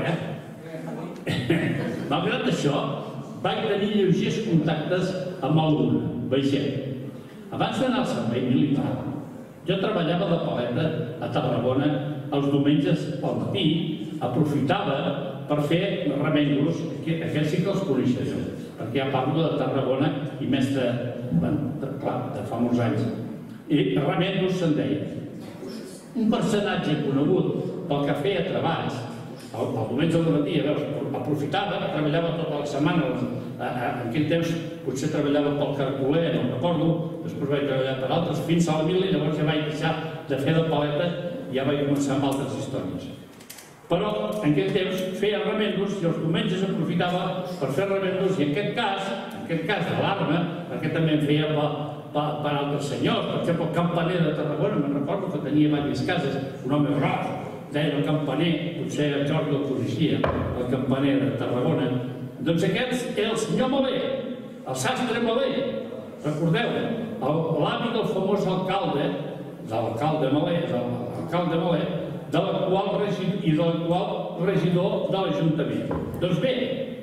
eh? Malgrat això, vaig tenir lleugers contactes amb algun vaixell. Abans d'anar al servei militar, jo treballava de paleta a Tarragona els diumenges al matí, aprofitava per fer remendos, aquells sí que els coneixeu, perquè ja parlo de Tarragona i més de, clar, de fa molts anys. I remendos se'n deia. Un personatge conegut pel que feia treballs, el diumenge al matí, aprofitava, treballava tota la setmana, en aquell temps potser treballava pel cargoler, no recordo, després vaig treballar per altres, fins al mil, i llavors ja vaig deixar de fer de paleta i ja vaig començar amb altres històries. Però en aquell temps feia remendos i els diumenges aprofitava per fer remendos i en aquest cas, en aquest cas de l'arma, perquè també en feia per altres senyors, per exemple el campaner de Tarragona, me'n recordo que tenia diverses cases, un home gros, deia el campaner, potser el Jordi el coneixia, el campaner de Tarragona. Doncs aquest era el senyor Malé, el sastre Malé, recordeu, l'avi del famós alcalde, de l'alcalde Malé, l'alcalde Malé, de l'actual i de l'actual regidor de l'Ajuntament. Doncs bé,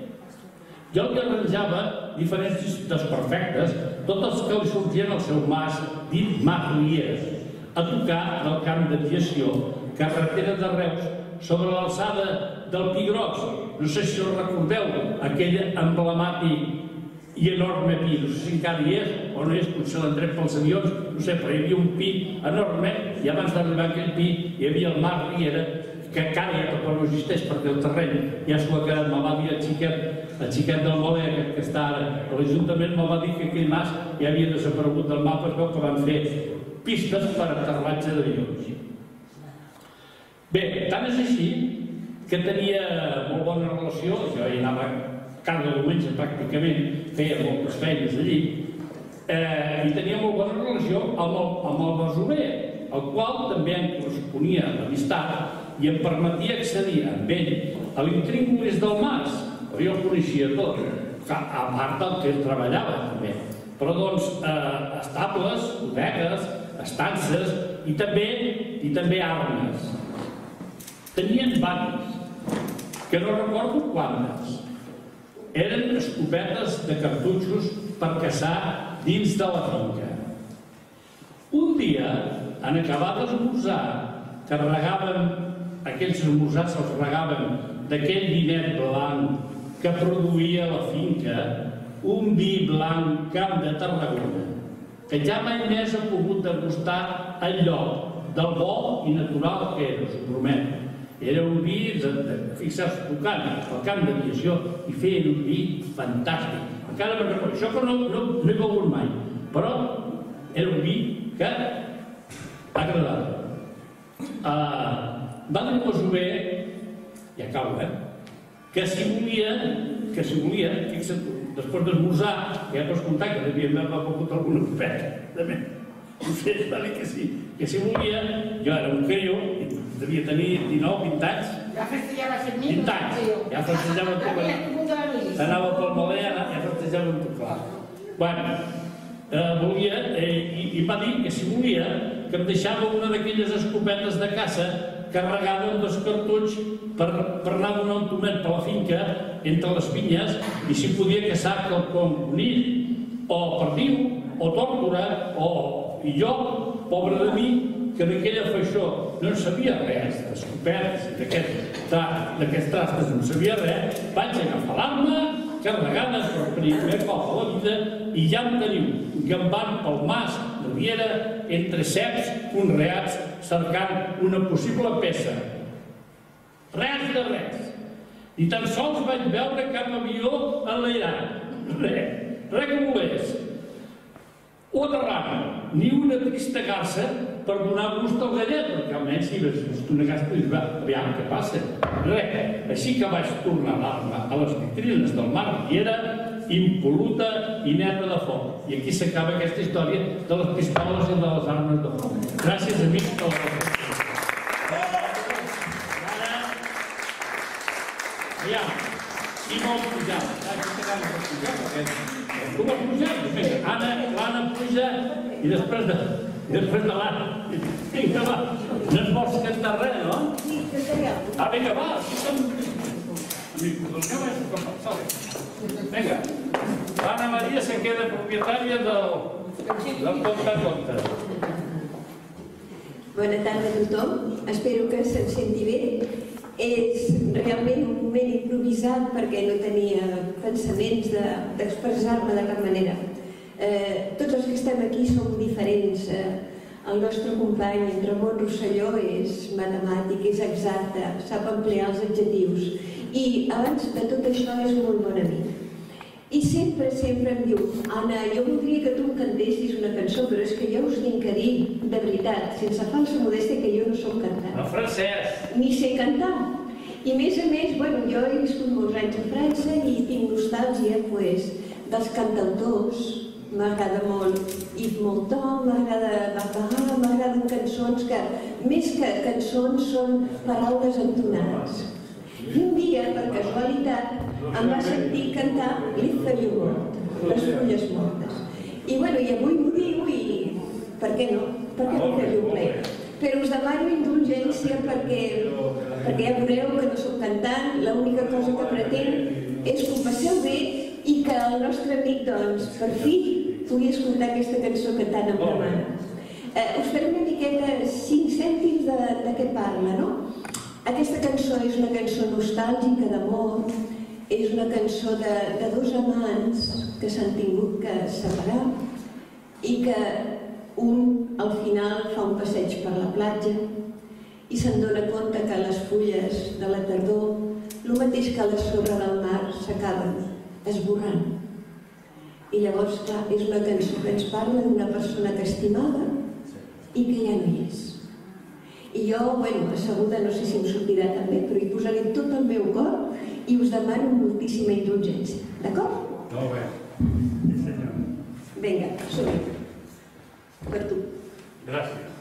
jo li arranjava diferents desperfectes, tots els que li sortien al seu mas, dit Mas Rieres, a tocar del camp d'aviació, carretera de Reus, sobre l'alçada del Pi Gros. No sé si us recordeu aquell emblemàtic i enorme pi, no sé si encara hi és o no és, potser l'han tret pels avions, no sé, però hi havia un pi enorme i abans d'arribar a aquell pi hi havia el Mas Riera, que encara ja tampoc no existeix perquè el terreny ja s'ho ha quedat. Me va dir el xiquet, el xiquet del Malé, que està ara a l'Ajuntament, me va dir que aquell mas ja havia desaparegut del mapa, es veu que van fer pistes per aterratge d'avions. Bé, tant és així que tenia molt bona relació, jo hi anava cada diumenge pràcticament, feia moltes feines allí, i tenia molt bona relació amb el masover, el qual també em corresponia l'amistat i em permetia accedir amb ell a l'intríngulis del mas, però jo el coneixia tot, a part del que ell treballava també, però doncs estables, bodegues, estances i també armes. Tenien bandes, que no recordo quantes. Eren escopetes de cartutxos per caçar dins de la finca. Un dia, en acabar d'esmorzar, que regaven, aquells esmorzars els regaven d'aquell vinet blanc que produïa la finca, un vi blanc Camp de Tarragona, que ja mai més ha pogut degustar el lloc del bo i natural que era, us ho prometo. Era un vi, fixeu-vos, tocant al camp d'aviació i feien un vi fantàstic. Encara me'n recordo, això que no he begut mai, però era un vi que agradava. Va dir el masover, i acabo, eh, que si volia, que si volia, fixa't, després d'esmorzar, ja pots comptar que devien haver begut alguna copeta, també. No sé, va dir que sí, que si volia, jo era un criu, devia tenir dinou, vint anys. Ja festejaves amb mi? vint anys, ja festejava amb tu. Anava pel Malé, ja festejava amb tu, clar. Bueno, volia, i va dir que si volia, que em deixava una d'aquelles escopetes de caça carregada amb dos cartutx per anar a donar un tomet per la finca, entre les pinyes, i si podia caçar quelcom conill, o perdiu, o tòrtora, o... I jo, pobre de mi, que d'aquella feixó no en sabia res, d'escopetes i d'aquests trastes no en sabia res, vaig agafar l'arma, carregada per primer cop a la vida, i ja em teniu gambant pel mas de Riera, entre ceps conreats, cercant una possible peça. Res de res. Ni tan sols vaig veure cap avió enlairat. Res, res que volés. O aterrant, ni una trista garça per donar gust al gallet, perquè almenys si ves gust una garça, dius, aviam, què passa? Res, així que vaig tornar l'arma a les vitrines del Mar Riera impol·luta i neta de foc. I aquí s'acaba aquesta història de les pistoles i de les armes de foc. Gràcies, amics, per la reflexió. Ara, aviam, qui vol pujar? Aquesta gana de pujar, perquè tu vols pujar? Anna, l'Anna puja i després de, i després de l'Anna. Vinga, va, no ens vols cantar res, no? Sí, cantaré alguna cosa. Ah, vinga, va, aquí som... Amics, doncs que vaig a compensar. Vinga, l'Anna Maria se queda propietària del, del compte a compte. Bona tarda a tothom. Espero que se'n senti bé. És realment un moment improvisat perquè no tenia pensaments d'expressar-me de cap manera. Eh, tots els que estem aquí som diferents. Eh, el nostre company, en Ramon Rosselló, és matemàtic, és exacte, sap emplear els adjectius. I abans de tot això és molt bon amic. I sempre, sempre em diu: Anna, jo voldria que tu em cantessis una cançó, però és que jo us vinc a dir, de veritat, sense falsa modèstia, que jo no soc cantant. En francès. Ni sé cantar. I a més a més, bueno, jo he viscut molts anys a França i tinc nostàlgia pues, dels cantautors. M'agrada molt Yves Montand, m'agrada Barbara, m'agraden cançons que, més que cançons, són paraules entonades. I un dia, per casualitat, em va sentir cantar Les feuilles mortes, les fulles mortes. I bueno, i avui m'ho diu i per què no? Per què no fer-ho ple? Però us demano indulgència perquè, perquè ja veureu que no soc cantant, l'única cosa que pretenc és que ho passeu bé i que el nostre amic, doncs, per fi, pugui escoltar aquesta cançó que tant em demana. Eh, us faré una miqueta cinc cèntims de, de què parla, no? Aquesta cançó és una cançó nostàlgica d'amor, és una cançó de, de dos amants que s'han tingut que separar i que un al final fa un passeig per la platja i se'n dona compte que les fulles de la tardor, el mateix que a la sorra del mar, s'acaben esborrant. I llavors, clar, és una cançó que ens parla d'una persona que estimava i que ja no hi és. I jo, bueno, asseguda, no sé si em sortirà també, però hi posaré tot el meu cor i us demano moltíssima indulgència. D'acord? Molt bé. Sí, senyor. Vinga, som-hi. Per tu. Gràcies.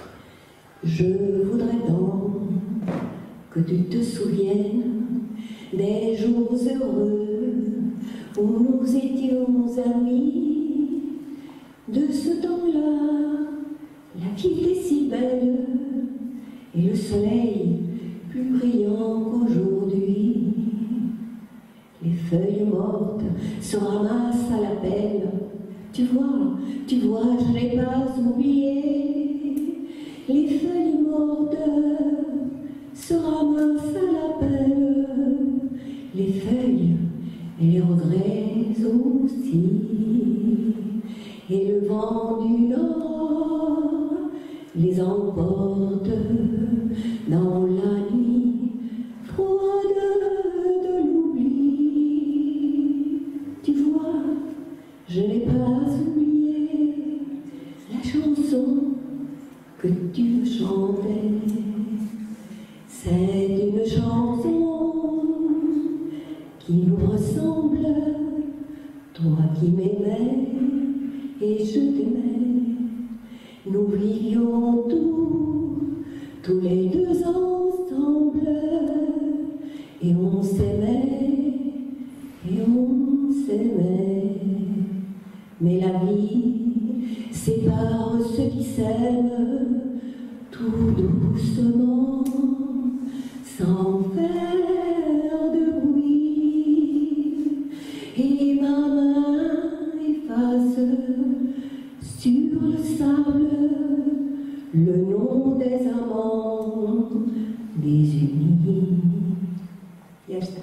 Je voudrais donc que tu te souviennes des jours heureux où nous étions amis. De ce temps-là, la vie était si belle et le soleil plus brillant qu'aujourd'hui. Les feuilles mortes se ramassent à la pelle. Tu vois, tu vois, je n'ai pas oublié. Les feuilles mortes se ramassent à la pelle. Les feuilles et les regrets aussi. Et le vent du nord les emporte dans la nuit froide de l'oubli. Tu vois, je n'ai pas oublié la chanson que tu me chantais. C'est une chanson qui nous ressemble, toi qui m'aimais et je t'aimais. Nous vivions tout, tous les deux ensemble, et on s'aimait, et on s'aimait. Mais la vie sépare ceux qui s'aiment tout doucement, sans faire de bruit. Et ma main efface sur le sable le nom des amants désunis. Ja està.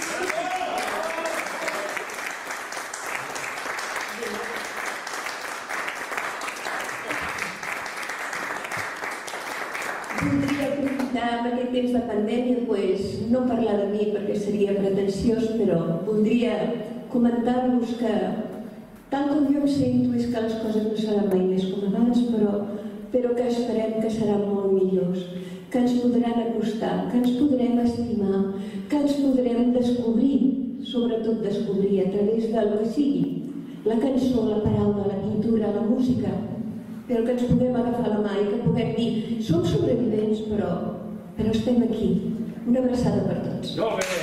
Voldria aprofitar amb aquest temps de pandèmia, pues, no parlar de mi perquè seria pretensiós, però voldria comentar-vos que tal com jo em sento és que les coses no seran mai més com abans, però, però que esperem que seran molt millors, que ens podran acostar, que ens podrem estimar, que ens podrem descobrir, sobretot descobrir a través del que sigui, la cançó, la paraula, la pintura, la música, però que ens puguem agafar la mà i que puguem dir som sobrevivents, però, però estem aquí. Una abraçada per tots. Molt bé.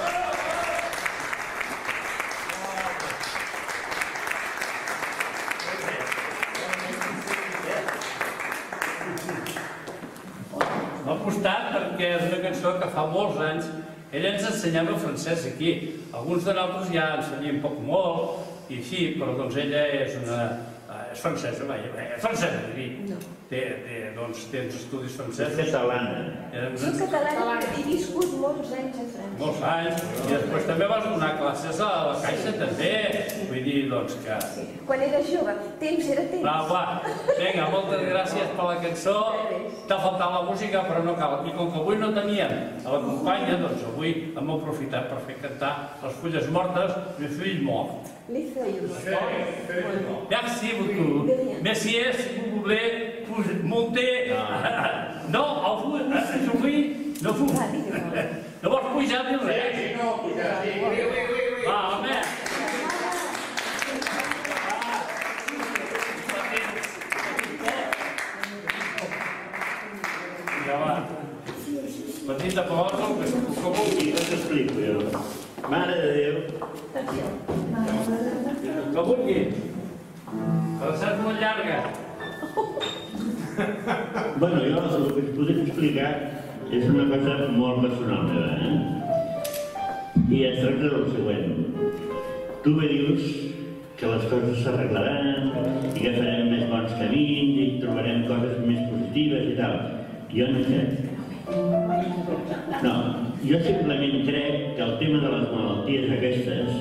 M'ha costat perquè és una cançó que fa molts anys ella ens ensenyava francès aquí. Alguns de nosaltres ja ensenyem poc molt i així, però doncs ella és una... és francesa, vaja, és francesa, dir. Té, doncs, tens estudis francesos. És catalana. Soc catalana i he viscut molts anys a França. Molts anys, i després també vas donar classes a la Caixa també, vull dir, doncs que... Quan era jove, temps era temps. Va, va, vinga, moltes gràcies per la cançó, t'ha faltat la música però no cal, i com que avui no teníem a la companya, doncs avui hem aprofitat per fer cantar Les fulles mortes, Le Feuille Morte. Les feuilles mortes. Merci beaucoup. Messieurs, si vous voulez monter... No, vous, je vull... No vous... No vols pujar ni res? Sí, no, pujar, sí. Va, home. Ja va. Petita pausa, que vulgui. Ja t'explico jo. Mare de Déu. Que vulgui. Que la saps molt llarga. Bueno, jo el que us podria explicar és una cosa molt personal meva, eh? I es tracta del següent. Tu bé dius que les coses s'arreglaran i que farem més bons camins i trobarem coses més positives i tal. Jo no crec. No, jo simplement crec que el tema de les malalties aquestes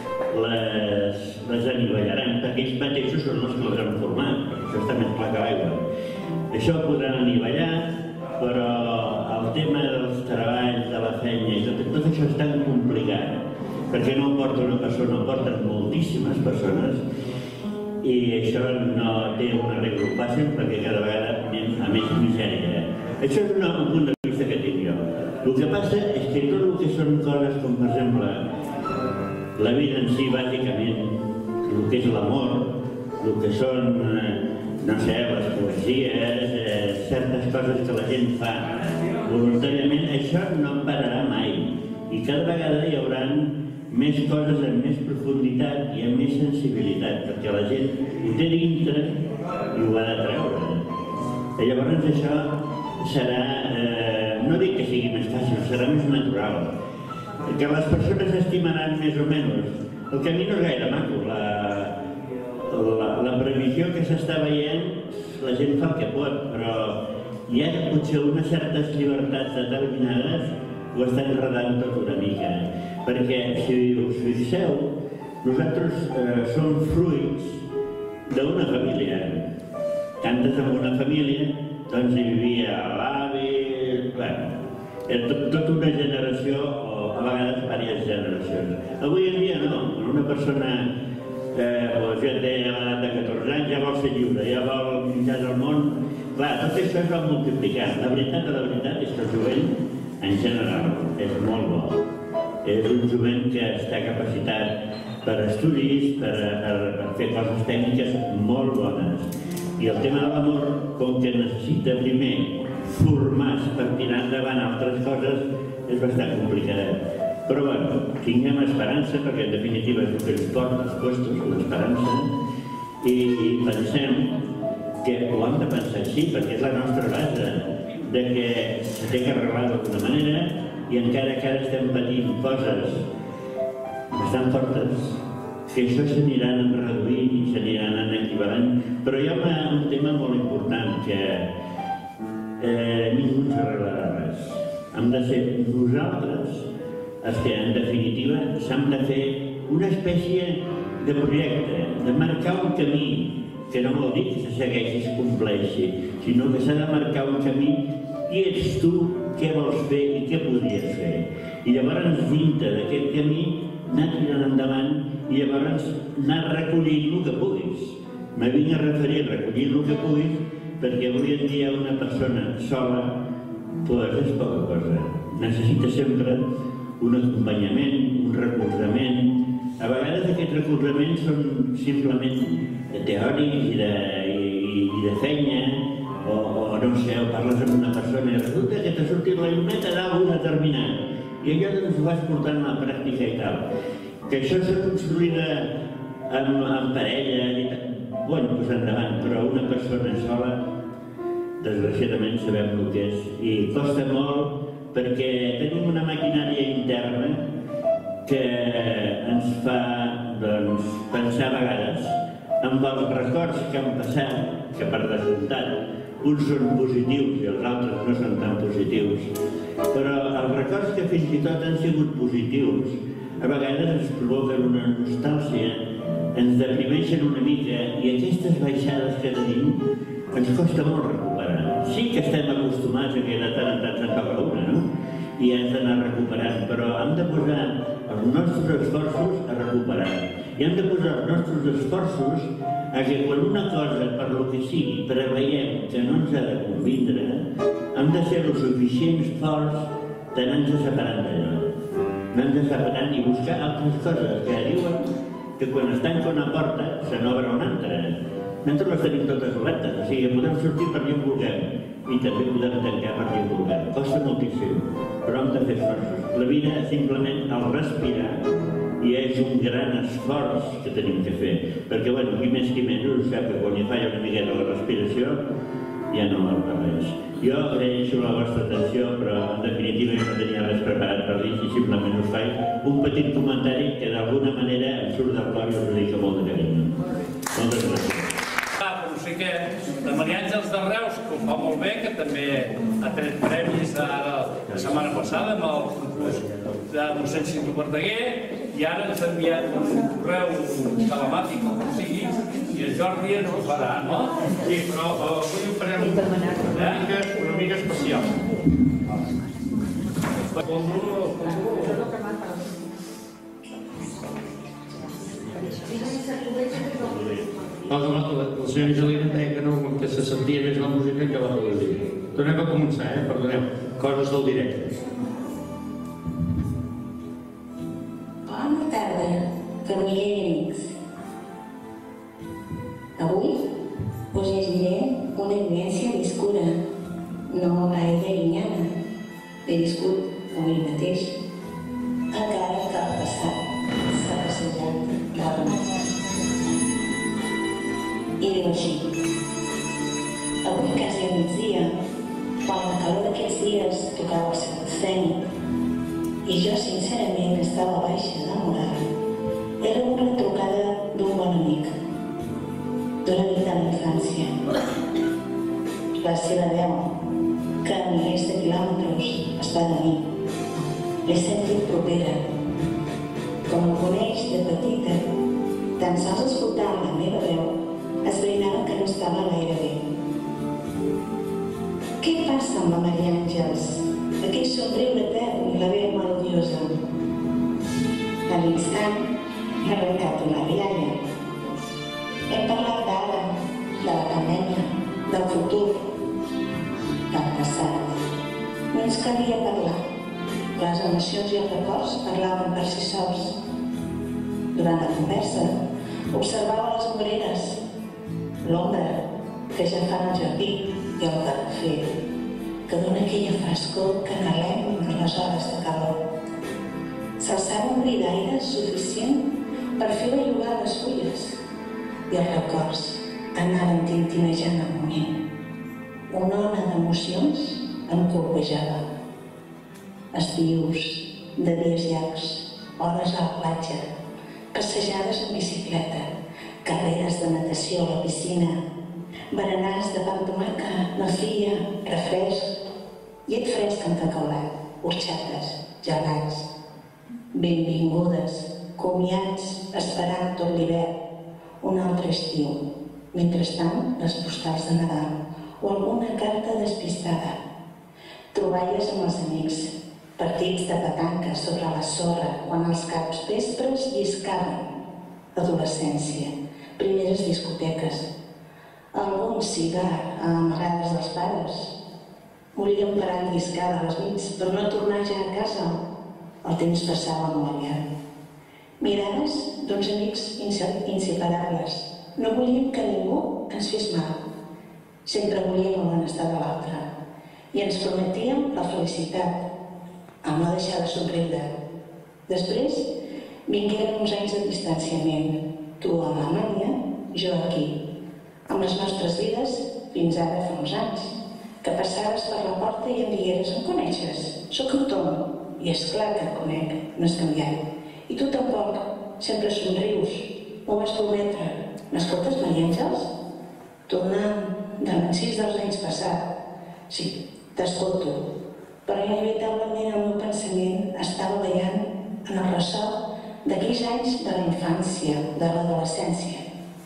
les, les anivellaran, perquè ells mateixos són els que les han format, perquè això està més clar que l'aigua. Això ho podran anivellar, però el tema dels treballs, de la feina i tot, tot això és tan complicat, perquè no ho porta una persona, ho porten moltíssimes persones, i això no té un arreglo fàcil perquè cada vegada anem a més misèria. Això és un punt de vista que tinc jo. El que passa és que tot el que són coses com, per exemple, la vida en si, bàsicament, el que és l'amor, el que són, no sé, les poesies, eh, certes coses que la gent fa voluntàriament, això no en pararà mai. I cada vegada hi haurà més coses amb més profunditat i amb més sensibilitat, perquè la gent ho té dintre i ho ha de treure. I llavors això serà, eh, no dic que sigui més fàcil, serà més natural. Que les persones estimaran més o menys. El camí no és gaire maco. La, la, la previsió que s'està veient, la gent fa el que pot, però hi ha potser unes certes llibertats determinades ho estan enredant tot una mica. Perquè, si us fixeu, nosaltres eh, som fruits d'una família. Cantes amb una família, doncs hi vivia l'avi, bueno, tot, tota una generació, o a vegades diverses generacions. Avui en dia no, una persona eh, ja té l'edat de catorze anys, ja vol ser lliure, ja vol mitjar del món. Clar, tot això es va multiplicar. La veritat de la veritat és que el jovent, en general, és molt bo. És un jovent que està capacitat per estudis, per, per, per fer coses tècniques molt bones. I el tema de l'amor, com que necessita primer formar-se per tirar endavant altres coses, és bastant complicat. Però bueno, tinguem esperança, perquè en definitiva és el que ens porta els puestos, l'esperança, i pensem que ho hem de pensar així, perquè és la nostra base, de que se té que arreglar d'alguna manera, i encara que ara estem patint coses bastant fortes, que això s'aniran reduint i s'aniran equivalent. Però hi ha una, un tema molt important, que eh, ningú ens arreglarà res. Hem de ser nosaltres els que, en definitiva, s'han de fer una espècie de projecte, de marcar un camí, que no vol dir que se segueixi i es compleixi, sinó que s'ha de marcar un camí qui ets tu, què vols fer i què podries fer. I llavors, dintre d'aquest camí, anar tirant endavant i llavors anar recollint el que puguis. Me vinc a referir a recollir el que puguis perquè avui en dia una persona sola doncs és poca cosa. Necessita sempre un acompanyament, un recolzament. A vegades aquests recolzaments són simplement teòrics i de, i, i de feina, o, o no sé, o parles amb una persona i resulta que t'ha sortit la llumeta d'algú determinat. I allò doncs ho vas portant a la pràctica i tal. Que això s'ha construït amb, amb parella i tal. Bueno, doncs endavant, però una persona sola, desgraciadament sabem el que és. I costa molt perquè tenim una maquinària interna que ens fa doncs, pensar a vegades amb els records que han passat, que per descomptat uns són positius i els altres no són tan positius, però els records que fins i tot han sigut positius a vegades ens provoquen una nostàlgia, ens deprimeixen una mica i aquestes baixades que tenim ens costa molt recuperar. Sí que estem acostumats a que de tant en tant se'n toca una, no? I has d'anar recuperant, però hem de posar els nostres esforços a recuperar. I hem de posar els nostres esforços a que quan una cosa, per lo que sigui, preveiem que no ens ha de convindre, hem de ser lo suficients forts d'anar-nos separant d'allò. Anar-nos separant i buscar altres coses que diuen que quan es tanca una porta se n'obre una altra. Nosaltres les tenim totes obertes, o sigui, podem sortir per allà on vulguem i també podem tancar per allà on vulguem. Costa moltíssim, però hem de fer esforços. La vida simplement al respirar i és un gran esforç que tenim que fer, perquè, bueno, qui més qui menys sap que quan hi falla una miqueta la respiració ja no val per res. Jo agraeixo la vostra atenció, però en definitiva no tenia res preparat per dir i simplement us faig un petit comentari que d'alguna manera em surt del cor i us ho dic amb molt de carinyo. Moltes gràcies. Sí que la Maria Àngels de Reus, que ho fa molt bé, que també ha tret premis ara la setmana passada amb el concurs de mossèn Cinto Verdaguer, i ara ens ha enviat un correu telemàtic o com sigui, i el Jordi ens ho farà, no? Sí, però avui ho farem una mica, una mica especial. La senyora Angelina deia que no, que se sentia més la música que la melodia. Tornem a començar, eh? Perdoneu. Coses del directe. Bona tarda, família i amics. Avui us llegiré una vivència viscuda, no gaire llunyana. L'he viscut avui mateix, encara que el passat s'ha passejat ràpidament. I diu així: avui quasi al migdia, quan la calor d'aquests dies tocava el seu escènic i jo sincerament estava baixa enamorada, era una trucada d'un bon amic, d'un amic de la infància. La seva veu, que a milers de quilòmetres està de mi, l'he sentit propera. Com el coneix de petita, tan sols escoltant la meva veu, esbrinava que no estava gaire bé. Què passa amb la Maria Àngels? Aquell somriure etern i la veu melodiosa. A l'instant, he arrencat una rialla. Hem parlat d'ara, de la pandèmia, del futur, del passat. No ens calia parlar. Les emocions i els records parlaven per si sols. Durant la conversa, observava les voreres, l'ombra que ja fan el jardí i el garrofer, que dona aquella frescor que anhelem en les hores de calor. S'alçava un bri d'aire suficient per fer bellugar les fulles i els records anaven tintinejant el moment. Una ona d'emocions em colpejava. Estius, de dies llargs, hores a la platja, passejades en bicicleta, carreres de natació a la piscina, berenars de pa amb tomàquet, nafia, refresc, llet fresca amb cacaulat, orxates, gelats, benvingudes, comiats, esperant tot l'hivern, un altre estiu, mentrestant les postals de Nadal o alguna carta despistada, troballes amb els amics, partits de petanca sobre la sorra quan els caps vespres lliscaven, adolescència, primeres discoteques, algun cigar a amagades dels pares. Volíem parar en lliscada a les nits per no tornar ja a casa. El temps passava molt llarg. Mirades d'uns amics inseparables. No volíem que ningú ens fes mal. Sempre volíem el benestar de l'altre. I ens prometíem la felicitat, amb no deixar de somriure. Després vingueren uns anys de distanciament. Tu a Alemanya, jo aquí. Amb les nostres vides, fins ara fa uns anys, que passaves per la porta i em digueres, em coneixes? Soc el Tom. I és clar que et conec, no has canviat. I tu tampoc, sempre somrius. M'ho vas prometre. M'escoltes, Maria Àngels? Tornant de l'encís dels anys passats. Sí, t'escolto. Però inevitablement el meu pensament estava ballant en el ressò d'aquells anys de la infància, de l'adolescència.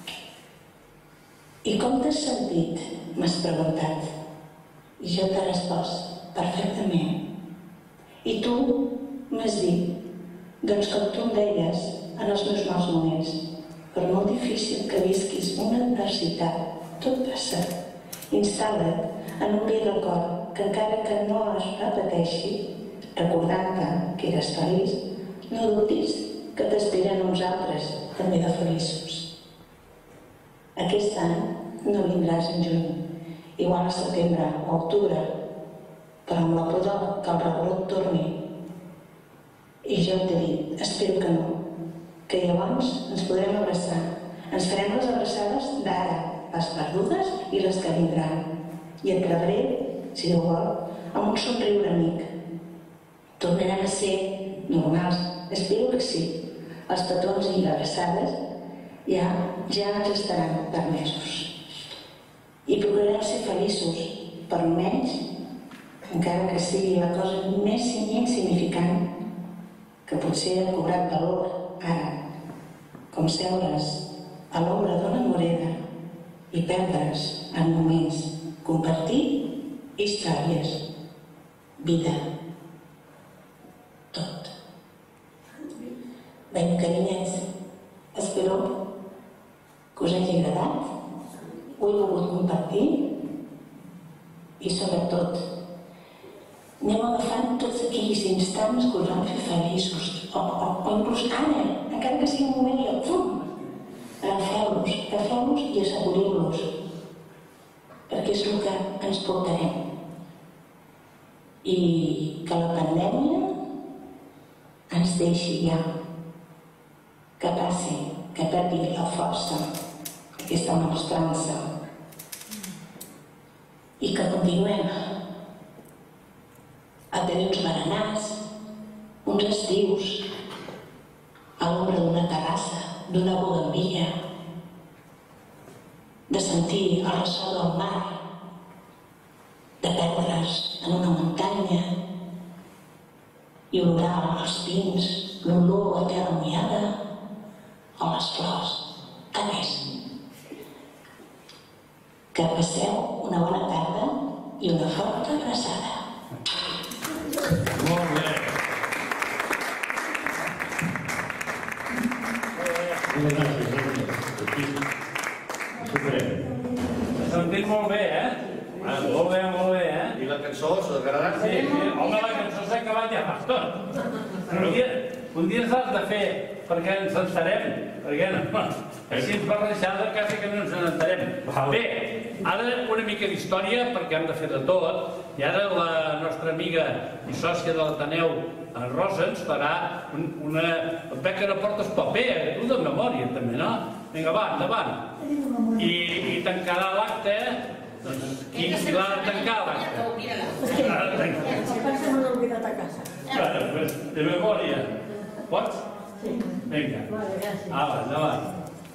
I com t'has sentit? M'has preguntat. I jo t'he respost perfectament. I tu m'has dit, doncs com tu em deies en els meus mals moments, per molt difícil que visquis una adversitat, tot passa. Instal·la't en un vell record que encara que no es repeteixi, recordant-te que eres feliç, no dubtis que t'esperen uns altres també de feliços. Aquest any no vindràs en juny, igual a setembre o octubre, però amb la por que el rebrot torni. I jo t'he dit, espero que no, que llavors ens podrem abraçar. Ens farem les abraçades d'ara, les perdudes i les que vindran. I et rebré, si Déu vol, amb un somriure amic. Tornarem a ser normals, espero que sí. Els petons i les abraçades ja, ja ens estaran permesos. I procurarem ser feliços, per almenys, encara que sigui la cosa més insignificant, que potser ha cobrat valor ara, com seure's a l'ombra d'una morera i perdre's en moments, compartir històries, vida, tot. Bé, carinyets, espero que us hagi agradat, ho he volgut compartir i sobretot anem agafant tots aquells instants que us van fer feliços, o, o, o inclús ara, encara que sigui un moment i el fum, agafeu-los, agafeu-los i asseguriu-los, perquè és el que ens portarem. I que la pandèmia ens deixi ja, que passi, que perdi la força, aquesta mostrança, i que continuem a tenir uns berenars, uns estius, a l'ombra d'una terrassa, d'una bugambilla, de sentir el ressò del mar, de perdre's en una muntanya i olorar els pins, l'olor a terra mullada o les flors. Què més? Que passeu una bona tarda i una forta abraçada. Molt bé. Moltes gràcies. Aquí superem. S'ha sentit molt bé, eh? Ah, molt bé, molt bé, eh? I la cançó s'ha agradat? Sí, sí. Home, la cançó s'ha acabat ja fa estona. Un dia, un dia s'has de fer perquè ens enterem. Perquè no, així ens barrejada quasi que no ens enterem. Bé, ara una mica d'història perquè hem de fer de tot. I ara la nostra amiga i sòcia de l'Ateneu, en Rosa, ens farà una... El pec que no portes paper, tu de memòria també, no? Vinga, va, endavant. I, i tancarà l'acte, doncs, qui, qui l'ha de tancar l'acte? L'ha de tancar. Se m'ha oblidat a casa. Bueno, pues, de memòria. Pots? Sí. Vinga. Vale, gràcies. Ah, va, endavant.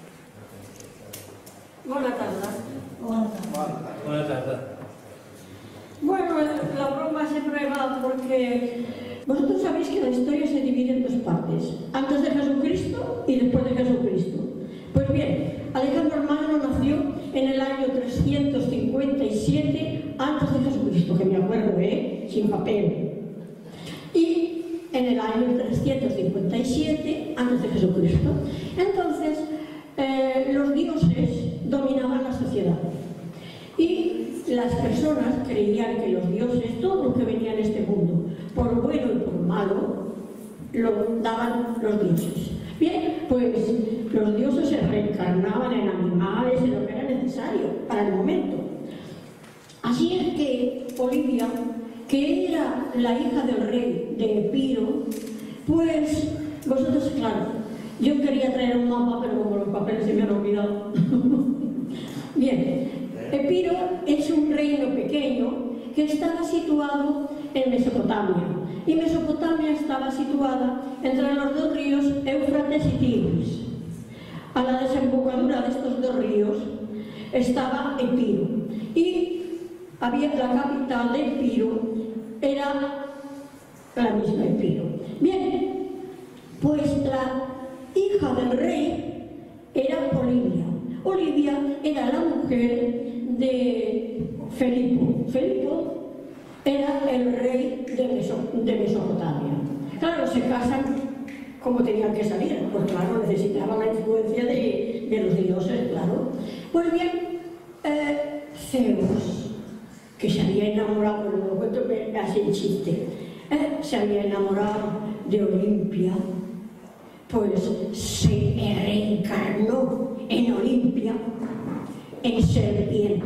Bona tarda. Bona tarda. Bona tarda. Bueno, la broma siempre va porque vosotros sabéis que la historia se divide en dos partes, antes de Jesucristo y después de Jesucristo. Pues bien, Alejandro Magno nació en el año trescientos cincuenta y siete antes de Jesucristo, que me acuerdo, ¿eh? Sin papel. Y en el año trescientos cincuenta y siete antes de Jesucristo. Entonces, eh, los dioses dominaban la sociedad. Y las personas creían que los dioses, todo lo que venía en este mundo, por bueno y por malo, lo daban los dioses. Bien, pues los dioses se reencarnaban en animales, en lo que era necesario para el momento. Así es que Olivia, que era la hija del rey de Epiro, pues vosotros, claro, yo quería traer un mapa, pero como los papeles se me han olvidado. Bien, Epiro es un reino pequeño que estaba situado en Mesopotamia. Y Mesopotamia estaba situada entre los dos ríos Éufrates y Tigris. A la desembocadura de estos dos ríos estaba Epiro. Y había la capital de Epiro, era la misma Epiro. Bien, pues la hija del rey era Olivia. Olivia era la mujer de Felipo. Felipo era el rey de, Meso de Mesopotamia. Claro, se casan como tenían que salir, pues claro, necesitaban la influencia de, de los dioses, claro. Pues bien, eh, Zeus, que se había enamorado, bueno, lo cuento así en chiste, eh, se había enamorado de Olimpia, pues se reencarnó en Olimpia en serpiente.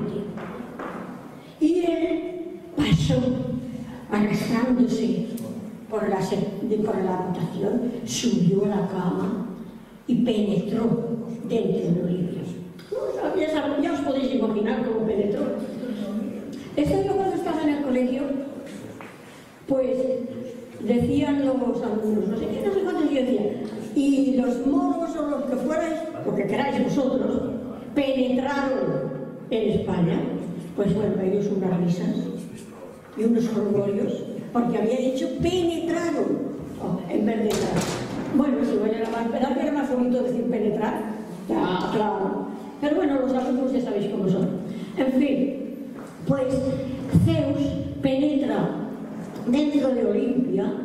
Y él pasó arrastrándose por la, por la habitación, subió a la cama y penetró dentro de Olivia. Ya, ya os podéis imaginar cómo penetró. Esto yo cuando estaba en el colegio, pues decían los alumnos, no sé qué, no sé cuántos, yo decía, y los moros o los que fuerais, lo que queráis vosotros, penetraron en España. Pues bueno, ellos unas risas y unos orgullos, porque había dicho penetraron, oh, en vez de entrar. Bueno, si voy a la más, ¿verdad que era más bonito decir penetrar? Ya, claro. Pero bueno, los alumnos ya sabéis cómo son. En fin, pues Zeus penetra dentro de Olimpia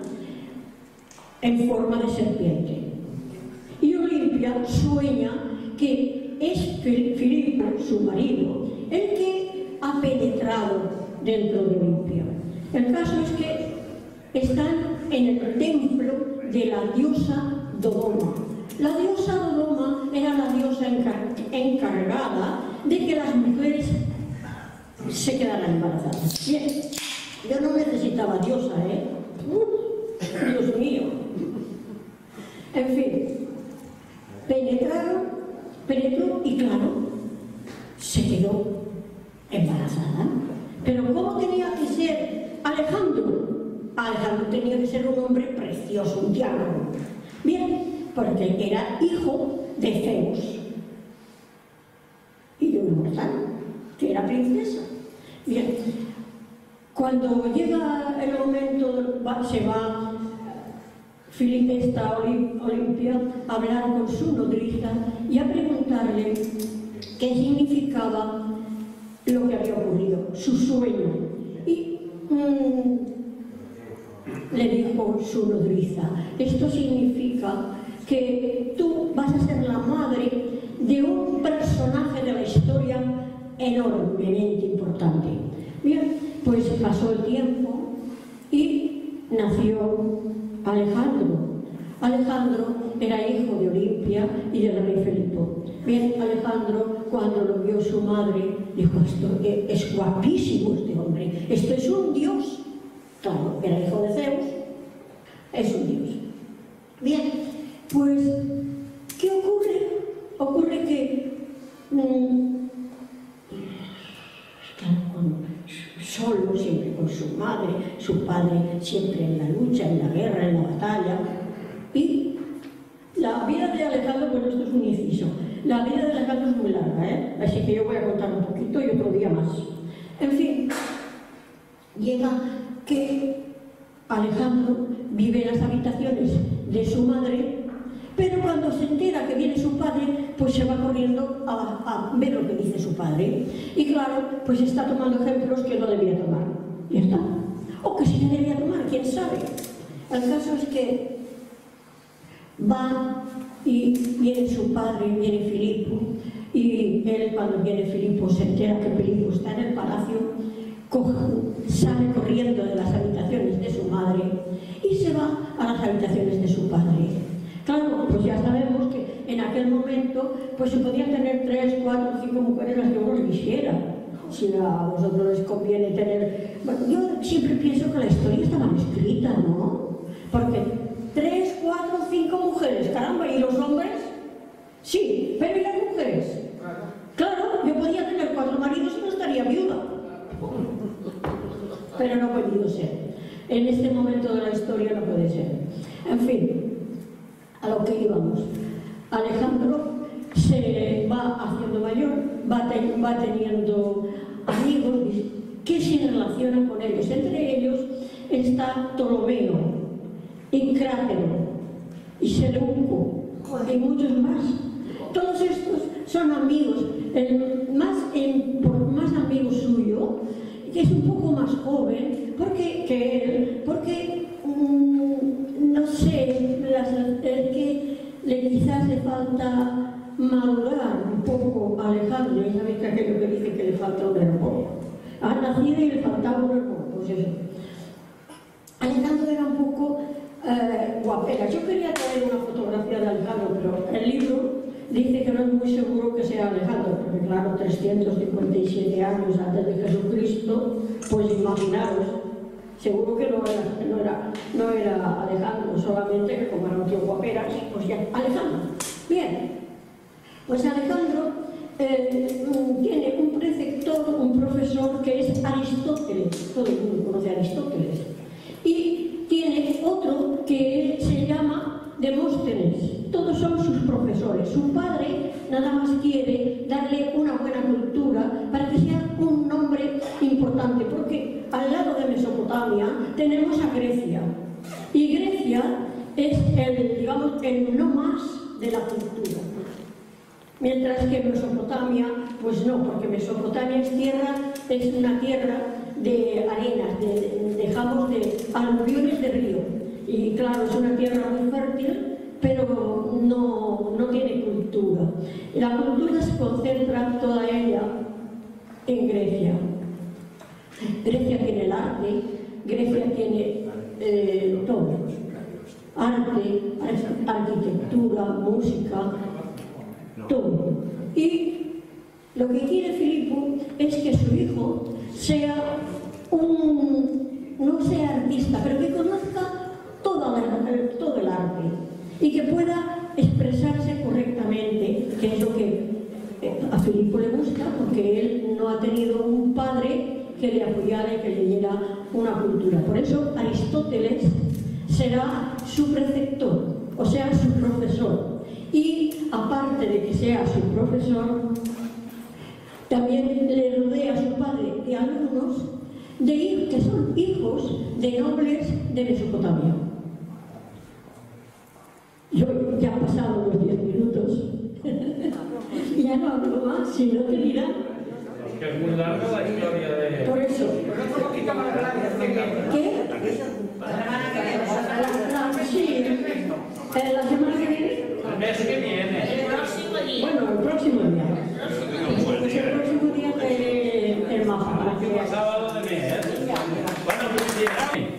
en forma de serpiente. Y Olimpia sueña que es Filipo, su marido, el que ha penetrado dentro de Olimpia. El caso es que están en el templo de la diosa Dodoma. La diosa Dodoma era la diosa encar encargada de que las mujeres se quedaran embarazadas. Bien, yo no necesitaba diosa, ¿eh? Uh, Dios mío. En fin, penetraron, penetró y claro, se quedó embarazada. Pero ¿cómo tenía que ser Alejandro? Alejandro tenía que ser un hombre precioso, un diálogo. Bien, porque era hijo de Zeus y de un mortal, que era princesa. Bien, cuando llega el momento, se va Filipe a Olimpia a hablar con su nodriza y a preguntarle qué significaba lo que había ocurrido, su sueño. Y mmm, le dijo su nodriza, esto significa que tú vas a ser la madre de un personaje de la historia enormemente importante. Bien, pues pasó el tiempo y nació Alejandro. Alejandro era hijo de Olimpia y del rey Felipo. Bien, Alejandro, cuando lo vio su madre, dijo, esto es guapísimo este hombre, esto es un dios. Claro, era hijo de Zeus, es un dios. Bien, pues, ¿qué ocurre? Ocurre que mmm, solo, siempre con su madre, su padre siempre en la lucha, en la guerra, en la batalla. Y la vida de Alejandro, bueno, esto es un inciso, la vida de Alejandro es muy larga, ¿eh? Así que yo voy a contar un poquito y otro día más. En fin, llega que Alejandro vive en las habitaciones de su madre, pero cuando se entera que viene su padre, pues se va corriendo a, a ver lo que dice su padre. Y claro, pues está tomando ejemplos que no debía tomar. Y está. O que sí que debía tomar, quién sabe. El caso es que va y viene su padre, viene Filipo, y él, cuando viene Filipo, se entera que Filipo está en el palacio, coge, sale corriendo de las habitaciones de su madre y se va a las habitaciones de su padre. Claro, pues ya sabemos que en aquel momento pues se podían tener tres, cuatro, cinco mujeres las que uno quisiera. Si a vosotros les conviene tener... Bueno, yo siempre pienso que la historia está mal escrita, ¿no? Porque tres, cuatro, cinco mujeres, caramba, ¿y los hombres? Sí, pero ¿y las mujeres? Claro, yo podía tener cuatro maridos y no estaría viuda. Pero no ha podido ser. En este momento de la historia no puede ser. En fin, a lo que íbamos. Alejandro se va haciendo mayor, va, te, va teniendo amigos que se relacionan con ellos. Entre ellos está Ptolomeo, Incrátero y Seleuco y muchos más. Todos estos son amigos, el más, el, por más amigo suyo, que es un poco más joven porque, que él, porque mmm, no sé, las, el que le, quizás le falta madurar un poco a Alejandro, y sabéis que aquello que dice que le falta un hermano. Ha nacido y le faltaba un hermano, pues eso. Alejandro era un poco eh, guapera. Yo quería traer una fotografía de Alejandro, pero el libro dice que no es muy seguro que sea Alejandro, porque claro, trescientos cincuenta y siete años antes de Jesucristo, pues imaginaros, seguro que no era, no era, no era Alejandro, solamente que como era un tío guapera, pues ya, Alejandro. Bien, pues Alejandro eh, tiene un preceptor, un profesor que es Aristóteles, todo el mundo conoce a Aristóteles, y tiene otro que se llama Demóstenes. Todos son sus profesores. Su padre nada más quiere darle una buena cultura para que sea un nombre importante, porque al lado de Mesopotamia tenemos a Grecia, y Grecia es el, digamos, el no más de la cultura, mientras que Mesopotamia, pues no, porque Mesopotamia es tierra, es una tierra de arenas, de, dejamos de aluviones de río, y claro, es una tierra muy fértil, pero no, no tiene cultura. La cultura se concentra toda ella en Grecia. Grecia tiene el arte, Grecia tiene eh, todo. Arte, arquitectura, música, todo. Y lo que quiere Filipo es que su hijo sea un, no sea artista, pero que conozca todo el, todo el arte y que pueda expresarse correctamente, que es lo que a Filipo le gusta, porque él no ha tenido un padre que le apoyara y que le diera una cultura. Por eso Aristóteles será su preceptor, o sea, su profesor. Y aparte de que sea su profesor, también le rodea a su padre de alumnos de, que son hijos de nobles de Mesopotamia. Yo ya han pasado los diez minutos. Ya no hablo más, si no te dirán. Que es muy larga la historia de... Por eso. ¿Qué? La semana que viene. Sí. La semana que viene. El mes que viene. El próximo día. Bueno, el próximo día. Pues el próximo día te el mapa. El último sábado de mes, ¿eh? Bueno, muy bien.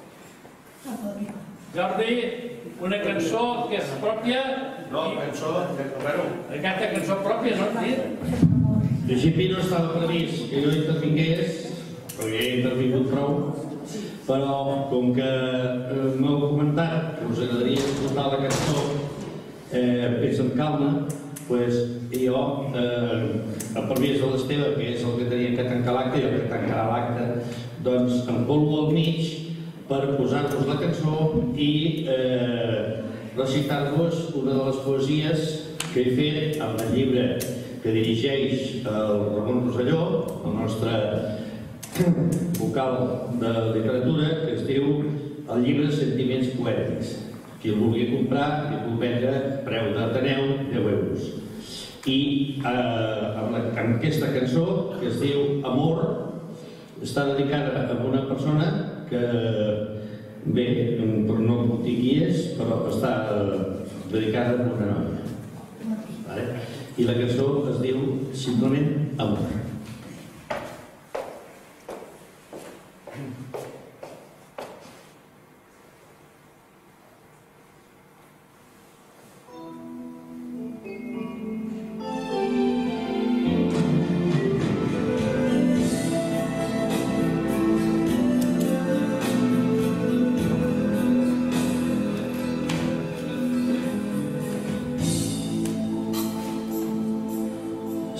Jordi, una cançó que és pròpia... No, cançó de Romero. Aquesta cançó pròpia, no? En principi no estava previst que jo intervingués, perquè he intervingut prou, però com que eh, m'heu comentat que us agradaria escoltar la cançó eh, Pes amb calma, pues, jo, eh, a permís de l'Esteve, que és el que tenia que tancar l'acte, jo que tancarà l'acte, doncs em col·lo al mig per posar-vos la cançó i eh, recitar-vos una de les poesies que he fet amb el llibre que dirigeix el Ramon Rosselló, el nostre vocal de literatura, que es diu el llibre Sentiments Poètics. Qui el vulgui comprar, el puc vendre a preu d'Ateneu, deu euros. I eh, amb, la, amb aquesta cançó, que es diu Amor, està dedicada a una persona que, bé, no puc dir qui és, però està dedicada a una noia. Vale? I la cançó es diu simplement Amor.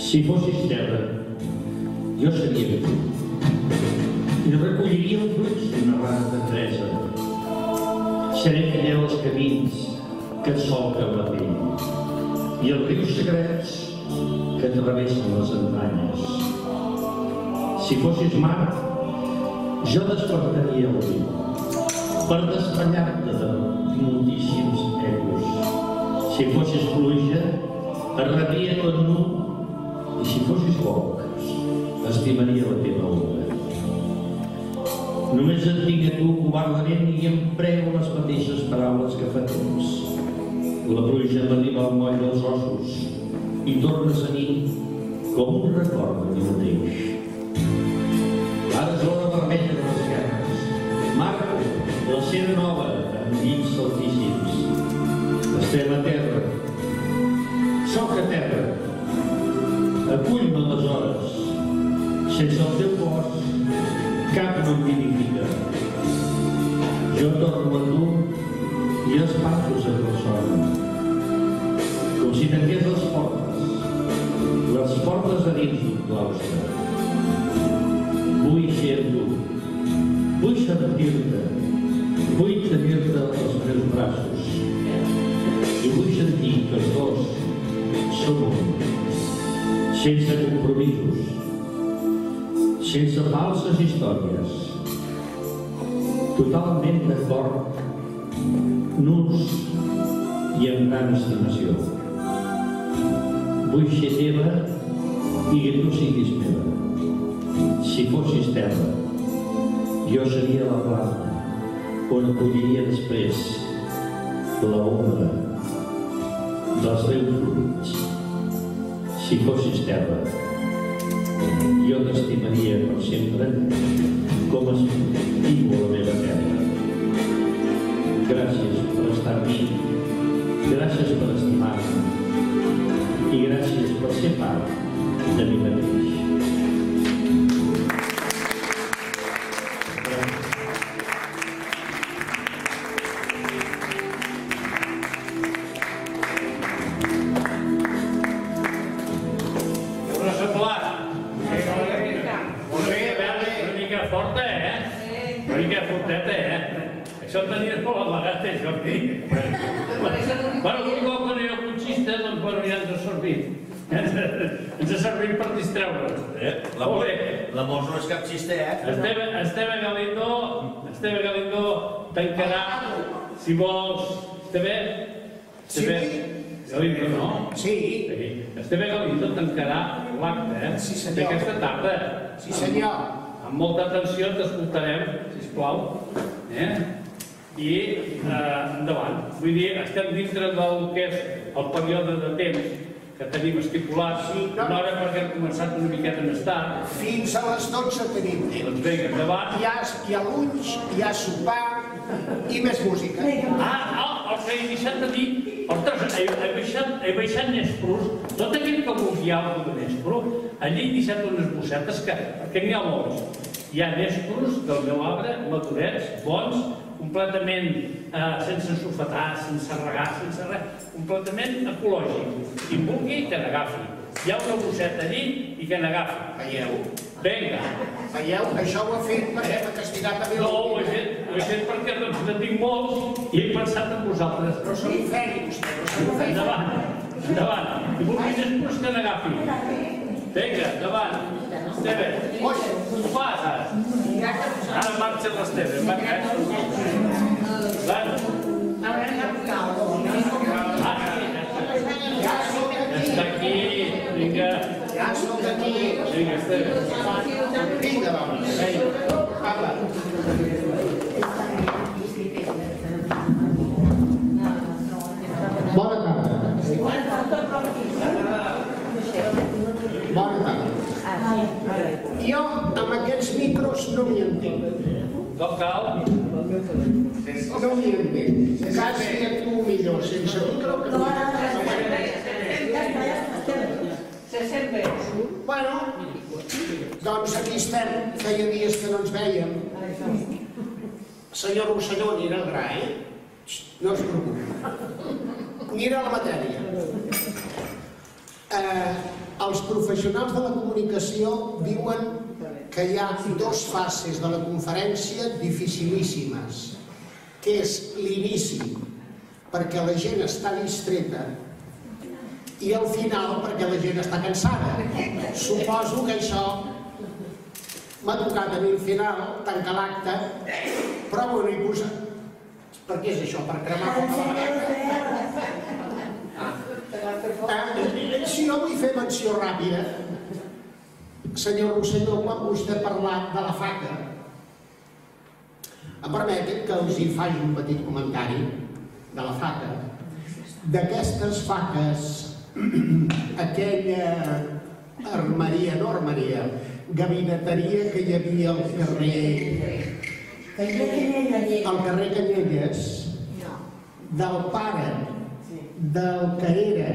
Si fossis terra, jo seria tu i recolliria els fruits d'una rara tendresa. Seré fidel als camins que et solquen la pell i els rius secrets que travessen les entranyes. Si fossis mar, jo despertaria el riu per despenyar-te de moltíssims ecos. Si fossis pluja, et rebria tot nu, i si fossis foc, estimaria la teva ombra. Només et tinc a tu covardament i emprego les mateixes paraules que fa temps. La pluja m'arriba al moll dels ossos i tornes a mi com un record de mi mateix. Ara és l'hora vermella de les guerres. Marco la cera nova amb llits altíssims. Estem a terra. Soc a terra. Acull-me les hores. Sense el teu cos, cap no em vivifica. Jo torno a tu i espanto sobre el son. Com si tanqués les portes, les portes a dins d'un claustre. Vull ser amb tu, vull sentir-te, vull tenir-te als meus braços i vull sentir que els dos som un, sense compromisos, sense falses històries, totalment d'acord, nuts i amb gran estimació. Vull ser teva i que tu siguis meva. Si fossis terra, jo seria la planta on acolliria després l'ombra dels teus fruits. Si fossis terra, jo t'estimaria per sempre com estimo la meva terra. Gràcies per estar amb mi, gràcies per estimar-me i gràcies per ser part de mi mateix. Això el tenies molt amagat, eh, Jordi? Bueno, un cop que no hi ha un xiste, doncs bueno, ja ens ha servit. Ens ha servit per distreure'ns. L'amor no és cap xiste, eh? Esteve, Esteve Galindo, Esteve Galindo tancarà, si vols... Esteve? Esteve Galindo, no? Sí. Esteve Galindo tancarà l'acte, eh? Sí, senyor. D'aquesta tarda. Sí, senyor. Amb molta atenció t'escoltarem, sisplau. Eh? I eh, endavant. Vull dir, estem dintre del que és el període de temps que tenim estipulat, sí, una hora perquè hem començat una miqueta més tard. Fins a les dotze tenim temps. Doncs vinga, endavant. Hi ha, hi ha lunch, hi ha sopar i més música. Ah, ah, el que he deixat de dir, ostres, he, he, baixat, he baixat Nespros, tot aquell que vulgui alguna de Nespro, allí he deixat unes bossetes que, perquè n'hi ha molts. Hi ha Nespros del meu arbre, madurets, bons, completament eh, sense ensofetar, sense regar, sense res, completament ecològic. Qui vulgui, que n'agafi. Hi ha una bosseta allí i que n'agafi. Veieu? Vinga. Veieu? Això ho ha fet perquè m'ha castigat a mi. No, ho he fet, ho he fet perquè doncs en tinc molts i he pensat en vosaltres. Però se l'ofegui, vostè, però se l'ofegui. Endavant, endavant. Qui vulgui Nespros, que n'agafi. Vinga, endavant. Esteve, ho fas ara? Ara marxa l'Esteve, va, eh? Bueno. Ja sóc aquí. Està aquí, vinga. Ja sóc aquí. Vinga, Esteve. Vinga, doncs. Parla. Bona tarda. Bona tarda. Jo amb aquests micros no m'hi entenc. No cal. No m'hi entenc. Quasi actuo millor sense micro que no. Se sent bé. Bueno, doncs aquí estem. Feia dies que no ens vèiem. Senyor Rosselló, anirà al gra, eh? No es preocupi. Anirà a la matèria. Eh, els professionals de la comunicació diuen que hi ha dues fases de la conferència dificilíssimes, que és l'inici, perquè la gent està distreta, i al final perquè la gent està cansada. Suposo que això m'ha tocat a mi al final, tancar l'acte, però bueno, hi posa... Per què és això? Per cremar com a la vegada? Si jo vull fer menció ràpida, senyor Rosselló, quan vostè ha parlat de la faca, em permeten que els hi faci un petit comentari de la faca. D'aquestes faques, aquella armeria, no armeria, gabineteria que hi havia al carrer... al carrer Canyelles, del pare del que era,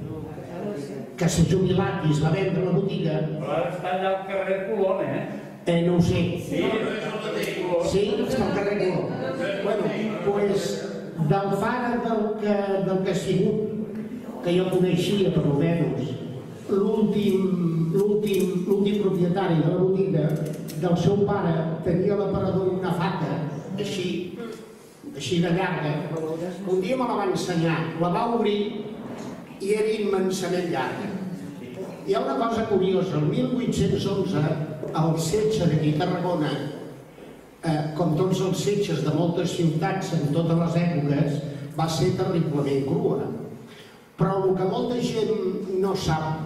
que s'ha jubilat i es va vendre la botiga. Però ara està allà al carrer Colón, eh? Eh, no ho sé. Sí, sí, està al carrer Colón. Bueno, doncs, del pare del que, del que ha sigut, que jo coneixia per almenys, l'últim l'últim propietari de la botiga, del seu pare, tenia a l'aparador una faca, així, així de llarga. Un dia me la va ensenyar, la va obrir i era immensament llarga. Hi ha una cosa curiosa, el mil vuit-cents onze, el setge d'aquí a Tarragona, eh, com tots els setges de moltes ciutats en totes les èpoques, va ser terriblement crua. Però el que molta gent no sap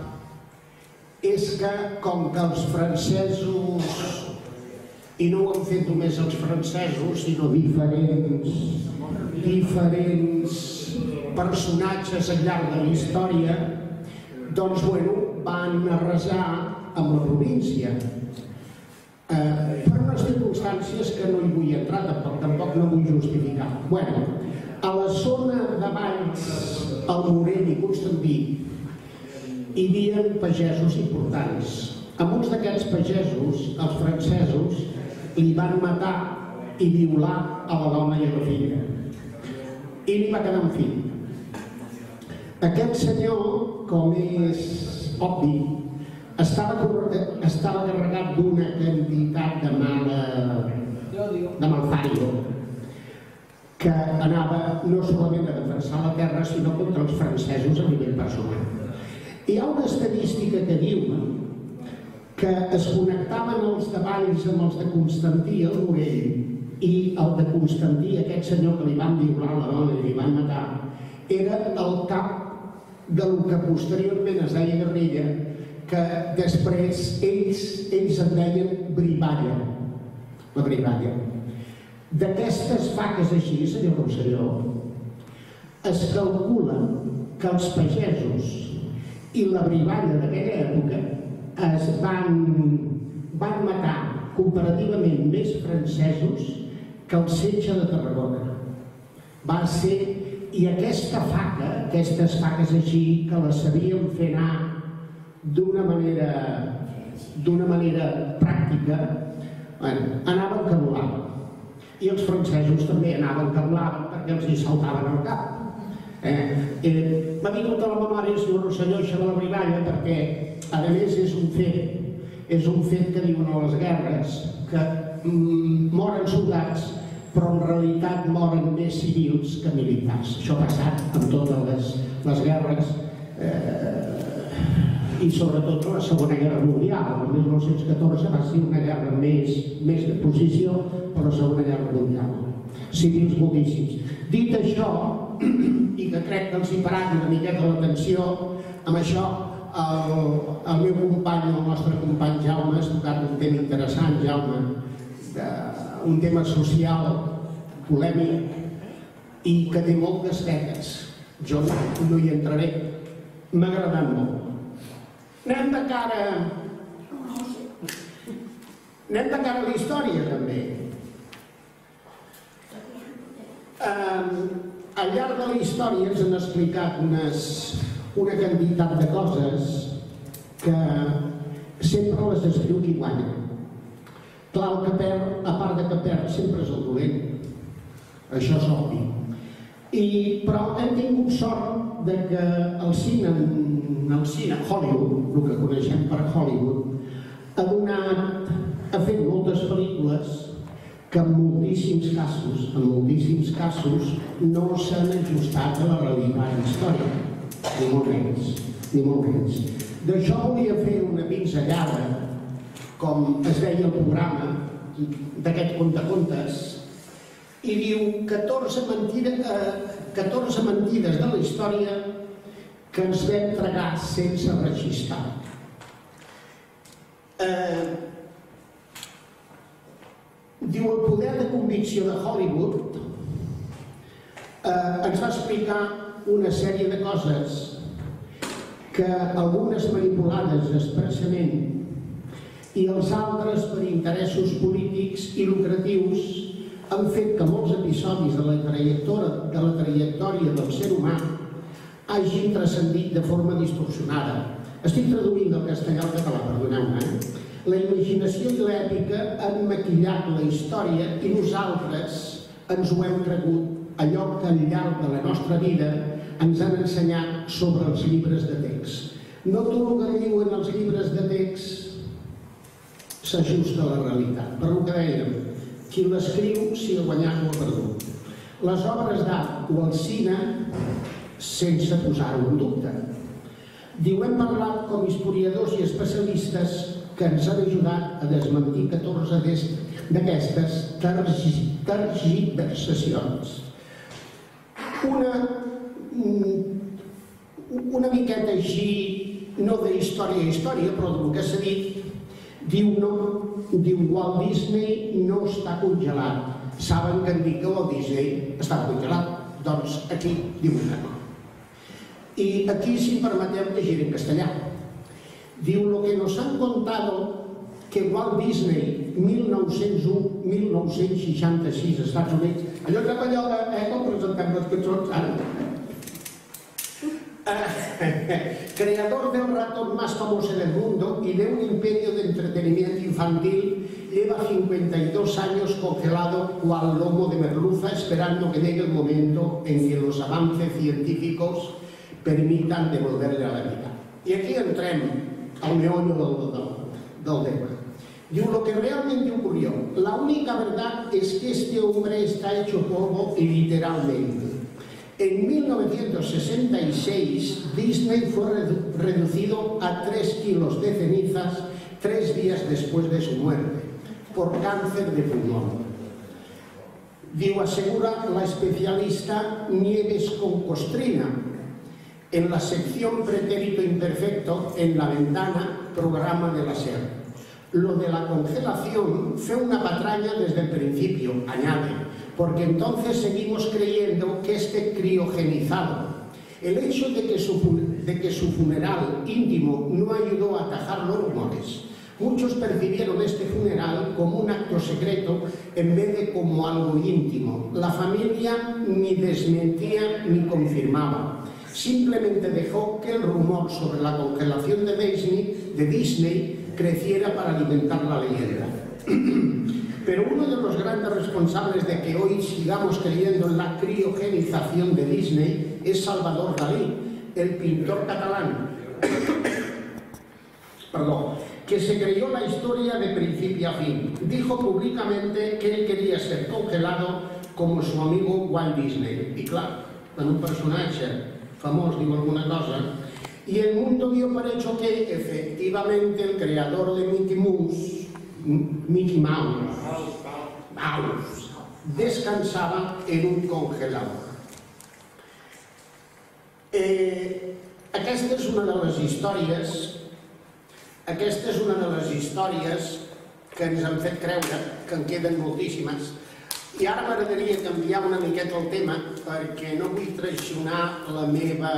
és que, com que els francesos, i no ho han fet només els francesos, sinó diferents, diferents personatges al llarg de la història, doncs, bueno, van arrasar amb la província. Eh, per unes circumstàncies que no hi vull entrar, tampoc, tampoc no vull justificar. Bueno, a la zona de Valls, al Morell i Constantí, hi havia pagesos importants. A molts d'aquests pagesos, els francesos, li van matar i violar a la dona i a la filla. I li va quedar un fill. Aquest senyor, com és obvi, estava, estava carregat d'una quantitat de mala... de malfario, que anava no solament a defensar la terra, sinó contra els francesos a nivell personal. Hi ha una estadística que diu que es connectaven els de Valls amb els de Constantí, el Morell, i el de Constantí, aquest senyor que li van violar la dona i li van matar, era el cap del que posteriorment es deia guerrilla, que després ells, ells en deien brivalla, la brivalla. D'aquestes faques així, senyor Rosselló, es calcula que els pagesos i la brivalla d'aquella època es van, van matar comparativament més francesos que el setge de Tarragona. Va ser, i aquesta faca, aquestes faques així, que les sabíem fer anar d'una manera, d'una manera pràctica, bueno, anaven cabulant. I els francesos també anaven cabulant perquè els hi saltaven al cap. Eh, eh, M'ha vingut a la memòria el senyor Rosselló això de la brivalla perquè, a més, és un fet, és un fet que diuen a les guerres, que mm, moren soldats, però en realitat moren més civils que militars. Això ha passat en totes les, les guerres, eh, i sobretot la Segona Guerra Mundial. El mil nou-cents catorze va ser una guerra més, més de posició, però la Segona Guerra Mundial. Civils moltíssims. Dit això, i que crec que els hi parat una miqueta l'atenció, amb això el, el meu company, el nostre company Jaume, ha tocat un tema interessant, Jaume, de, un tema social, polèmic, i que té moltes teques. Jo no hi entraré. M'ha agradat molt. Anem de cara... Anem de cara a la història, també. Um, al llarg de la història ens han explicat unes, una quantitat de coses que sempre les escriu qui guanya. Clar, el que perd, a part de que perd, sempre és el dolent. Això és obvi. I, però hem tingut sort de que el cine en el cine, Hollywood, el que coneixem per Hollywood, ha donat, ha fet moltes pel·lícules que en moltíssims casos, en moltíssims casos, no s'han ajustat a la realitat històrica, ni molt menys, ni molt menys. D'això volia fer una pinzellada, com es deia el programa d'aquest contacontes, i diu catorze mentides, catorze mentides de la història que ens vam tragar sense registrar. Eh, diu el poder de convicció de Hollywood eh, ens va explicar una sèrie de coses que algunes manipulades expressament i els altres per interessos polítics i lucratius han fet que molts episodis de la trajectòria, de la trajectòria del ser humà hagin transcendit de forma distorsionada. Estic traduint del castellà al català, perdoneu-me. Eh? La imaginació i l'èpica han maquillat la història i nosaltres ens ho hem cregut allò que al llarg de la nostra vida ens han ensenyat sobre els llibres de text. No tot el que diuen els llibres de text s'ajusta a la realitat. Per el que dèiem, qui l'escriu, si ha guanyat o ha perdut. Les obres d'art o el cine, sense posar-ho en dubte. Diu, hem parlat com historiadors i especialistes que ens han ajudat a desmentir catorze d'aquestes tergiversacions. Una, una miqueta així, no d'història a història, però del que s'ha dit, diu, no, diu Walt Disney no està congelat. Saben que han dit que Walt Disney està congelat? Doncs aquí diu que no. I aquí, si em permeteu, llegir en castellà. Diu, lo que nos han contado que Walt Disney, mil nou-cents u a mil nou-cents seixanta-sis, Estats Units, allò que allò de, eh, com presentem les cançons, ara. Creador del ratón más famoso del mundo y de un imperio de entretenimiento infantil, lleva cincuenta y dos años congelado cual lomo de merluza, esperando que llegue el momento en que los avances científicos permitan devolverle a la vida. I aquí entrem al meollo del, del, del tema. Diu, lo que realmente ocurrió, la única verdad es que este hombre está hecho polvo y literalmente. En mil novecientos sesenta y seis, Disney fue redu reducido a tres kilos de cenizas tres días después de su muerte, por cáncer de pulmón. Diu, asegura la especialista Nieves con Costrina, en la sección pretérito imperfecto, en la ventana, programa de la SER. Lo de la congelación fue una patraña desde el principio, añade, porque entonces seguimos creyendo que este criogenizado, el hecho de que su, de que su funeral íntimo no ayudó a atajar los rumores. Muchos percibieron este funeral como un acto secreto en vez de como algo íntimo. La familia ni desmentía ni confirmaba. Simplemente dejó que el rumor sobre la congelación de Disney, de Disney creciera para alimentar la leyenda. Pero uno de los grandes responsables de que hoy sigamos creyendo en la criogenización de Disney es Salvador Dalí, el pintor catalán, perdón, que se creyó la historia de principio a fin. Dijo públicamente que él quería ser congelado como su amigo Walt Disney. Y claro, en un personaje famoso digo alguna cosa, y el mundo dio por hecho que efectivamente el creador de Mickey Mouse, Mickey Mouse, Mouse descansaba en un congelador. Eh, aquesta és una de les històries, aquesta és una de les històries que ens han fet creure, que en queden moltíssimes. I ara m'agradaria canviar una miqueta el tema perquè no vull traicionar la meva...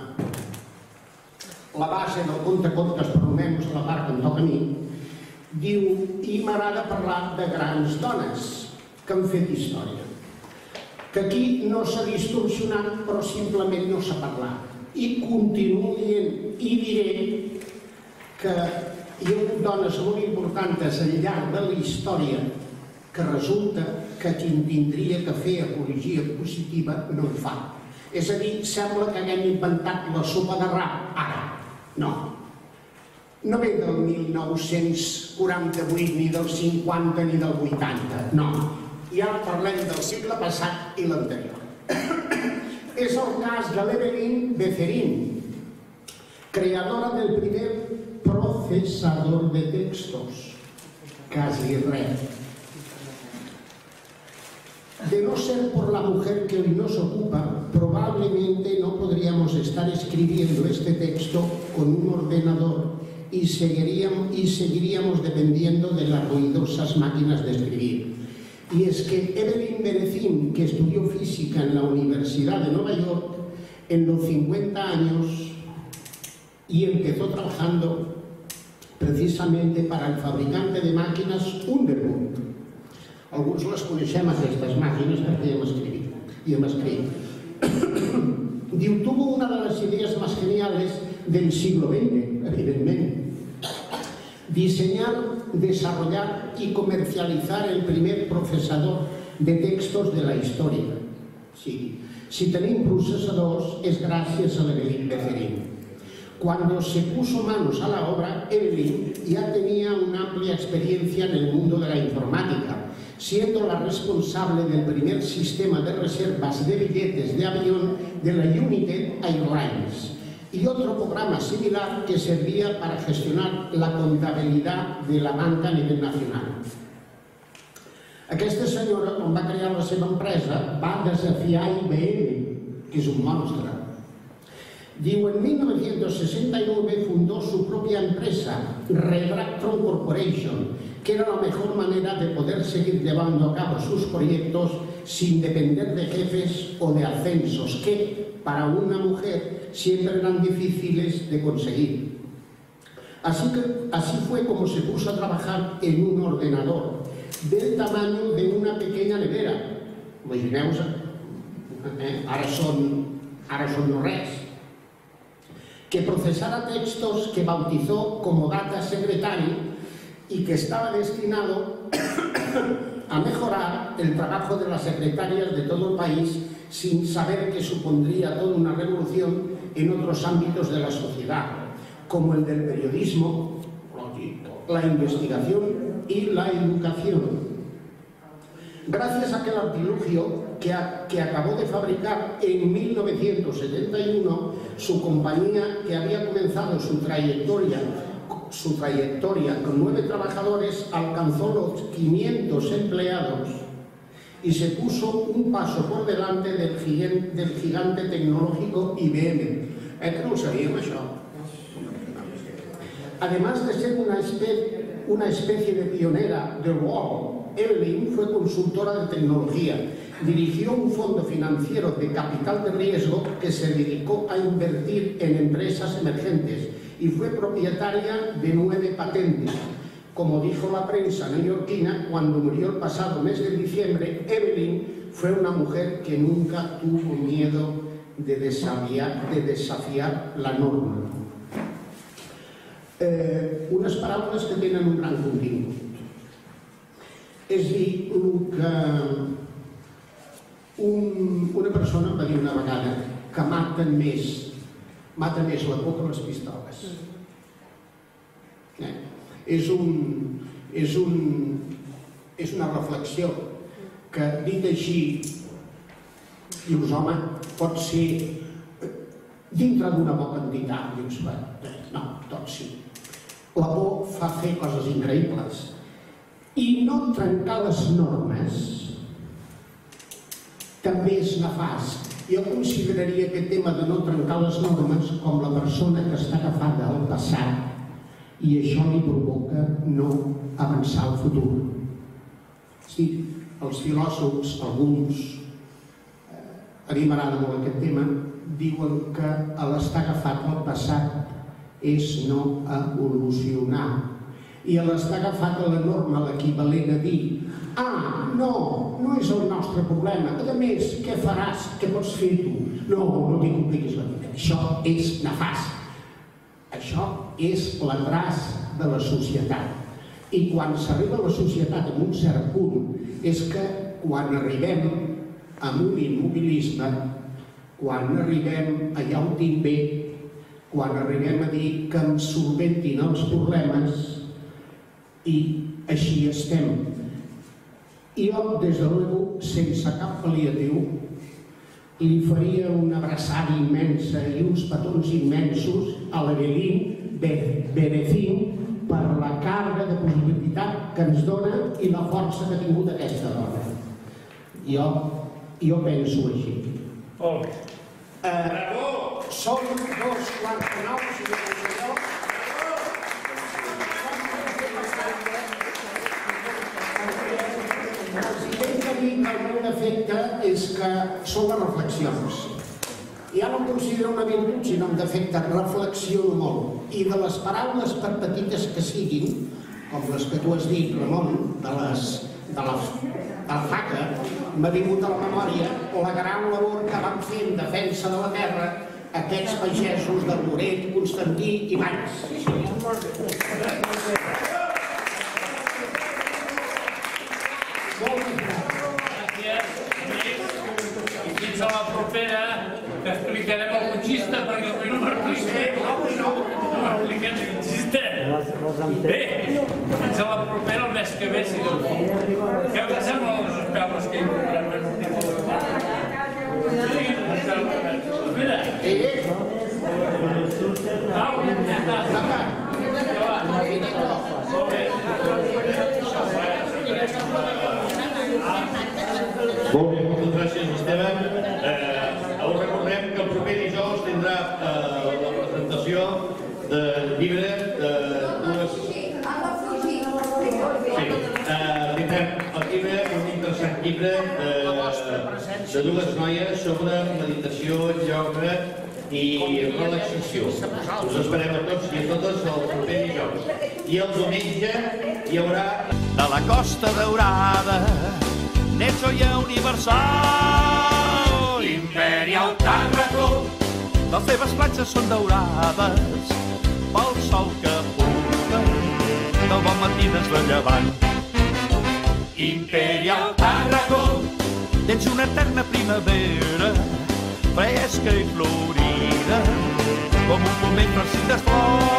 la base del contacontes, per almenys la part que em toca a mi. Diu, i m'agrada parlar de grans dones que han fet història. Que aquí no s'ha distorsionat, però simplement no s'ha parlat. I continuo dient, i diré que hi ha hagut dones molt importants al llarg de la història que resulta que qui tindria que fer apologia positiva no ho fa. És a dir, sembla que haguem inventat la sopa de rap ara. No. No ve del mil nou-cents quaranta-vuit, ni del cinquanta, ni del vuitanta. No. Ja parlem del segle passat i l'anterior. És el cas de l'Evelyn Bezerin, creadora del primer procesador de textos. Casi res. De no ser por la mujer que hoy nos ocupa, probablemente no podríamos estar escribiendo este texto con un ordenador y seguiríamos, y seguiríamos dependiendo de las ruidosas máquinas de escribir. Y es que Evelyn Bezerin, que estudió física en la Universidad de Nueva York, en los cincuenta años, y empezó trabajando precisamente para el fabricante de máquinas Underwood. Alguns les coneixem, aquestes màquines, perquè hi hem escrit. Hi hem escrit. Diu, tuvo una de las ideas más geniales del siglo veinte, evidentemente. Diseñar, desarrollar y comercializar el primer procesador de textos de la historia. Sí. Si tenim procesadors es gràcies a l'Evelyn Bezerin. Cuando se puso manos a la obra, Evelyn ya tenía una amplia experiencia en el mundo de la informática, siendo la responsable del primer sistema de reservas de billetes de avión de la United Airlines y otro programa similar que servía para gestionar la contabilidad de la banca a nivell nacional. Aquesta senyora, quan va crear la seva empresa, va desafiar I B M, que és un monstre. Diu, en mil novecientos sesenta y nueve fundó su propia empresa, Redractron Corporation, que era la mejor manera de poder seguir llevando a cabo sus proyectos sin depender de jefes o de ascensos, que para una mujer siempre eran difíciles de conseguir. Así, que, así fue como se puso a trabajar en un ordenador del tamaño de una pequeña nevera. Imagineu-vos, eh? ara, són, ara són no res. Que procesara textos que bautizó como Data Secretary y que estaba destinado a mejorar el trabajo de las secretarias de todo el país sin saber que supondría toda una revolución en otros ámbitos de la sociedad, como el del periodismo, la investigación y la educación. Gracias a aquel artilugio que, a, que acabó de fabricar en mil novecientos setenta y uno, su compañía, que había comenzado su trayectoria, su trayectoria con nueve trabajadores, alcanzó los quinientos empleados y se puso un paso por delante del gigante, del gigante tecnológico I B M. Eh, que no ho sabíem, això? Además de ser una especie, una especie de pionera del web, Evelyn fue consultora de tecnología, dirigió un fondo financiero de capital de riesgo que se dedicó a invertir en empresas emergentes y fue propietaria de nueve patentes. Como dijo la prensa neoyorquina, cuando murió el pasado mes de diciembre, Evelyn fue una mujer que nunca tuvo miedo de desafiar, de desafiar la norma. Eh, unes paraules que tenen un gran contingut. És dir, el que un, una persona va dir una vegada que maten més, mata més la por que les pistoles. Eh? És, un, és, un, és una reflexió que, dit així, dius, home, pot ser dintre d'una bona quantitat, dius, no, tot sí. La por fa fer coses increïbles. I no trencar les normes també és nefast. Jo consideraria aquest tema de no trencar les normes com la persona que està agafada al passat i això li provoca no avançar al futur. Sí, els filòsofs, alguns, a mi m'agrada molt aquest tema, diuen que l'estar agafat al passat és no evolucionar. I l'estar agafat a la norma l'equivalent a dir ah, no, no és el nostre problema. A més, què faràs? Què pots fer tu? No, no t'hi compliquis la vida. Això és nefast. Això és l'atràs de la societat. I quan s'arriba a la societat en un cert punt és que quan arribem a un immobilisme, quan arribem allà on tinc bé, quan arribem a dir que em solventin els problemes, i així estem. I jo, des de luego, sense cap pal·liatiu, li faria una abraçada immensa i uns petons immensos a l'Evelyn Benefín per la càrrega de possibilitat que ens dona i la força que ha tingut aquesta dona. Jo, jo penso així. Molt bé. Eh, som dos quarts de nou, senyor conseller. Els intents de dir que el meu defecte és que són les reflexions. Ja no em considero una virtut, sinó un defecte. Reflexiono molt. I de les paraules, per petites que siguin, com les que tu has dit, Ramon, de les de la, de la faca, m'ha vingut a la memòria la gran labor que van fer en defensa de la terra aquests pagesos del Moret, Constantí i Valls. I fins a la propera que explicarem el cotxista, perquè avui no m'expliquem. No m'expliquem el cotxista. Bé, fins a la propera el mes que ve, si Déu vol. Què us sembla les espelmes que hi comprem en un tipus de part? Sí, les espelmes. Mira. Au, ja està. Molt bé. Molt bé, moltes gràcies, Esteban. Us recordem que el proper dijous tindrà la presentació del llibre de dues... Sí, tindrem el llibre, un interessant llibre de dues noies sobre meditació, ioga i relaxació. Us esperem a tots i a totes el proper dijous. I el diumenge hi haurà... De la Costa Daurada, net joia universal, Imperial Tàrraco, les seves platges són daurades pel sol que puja del bon matí des de llevant. Imperial Tàrraco, tens una eterna primavera, fresca i florida, com un pomell farcit de flors.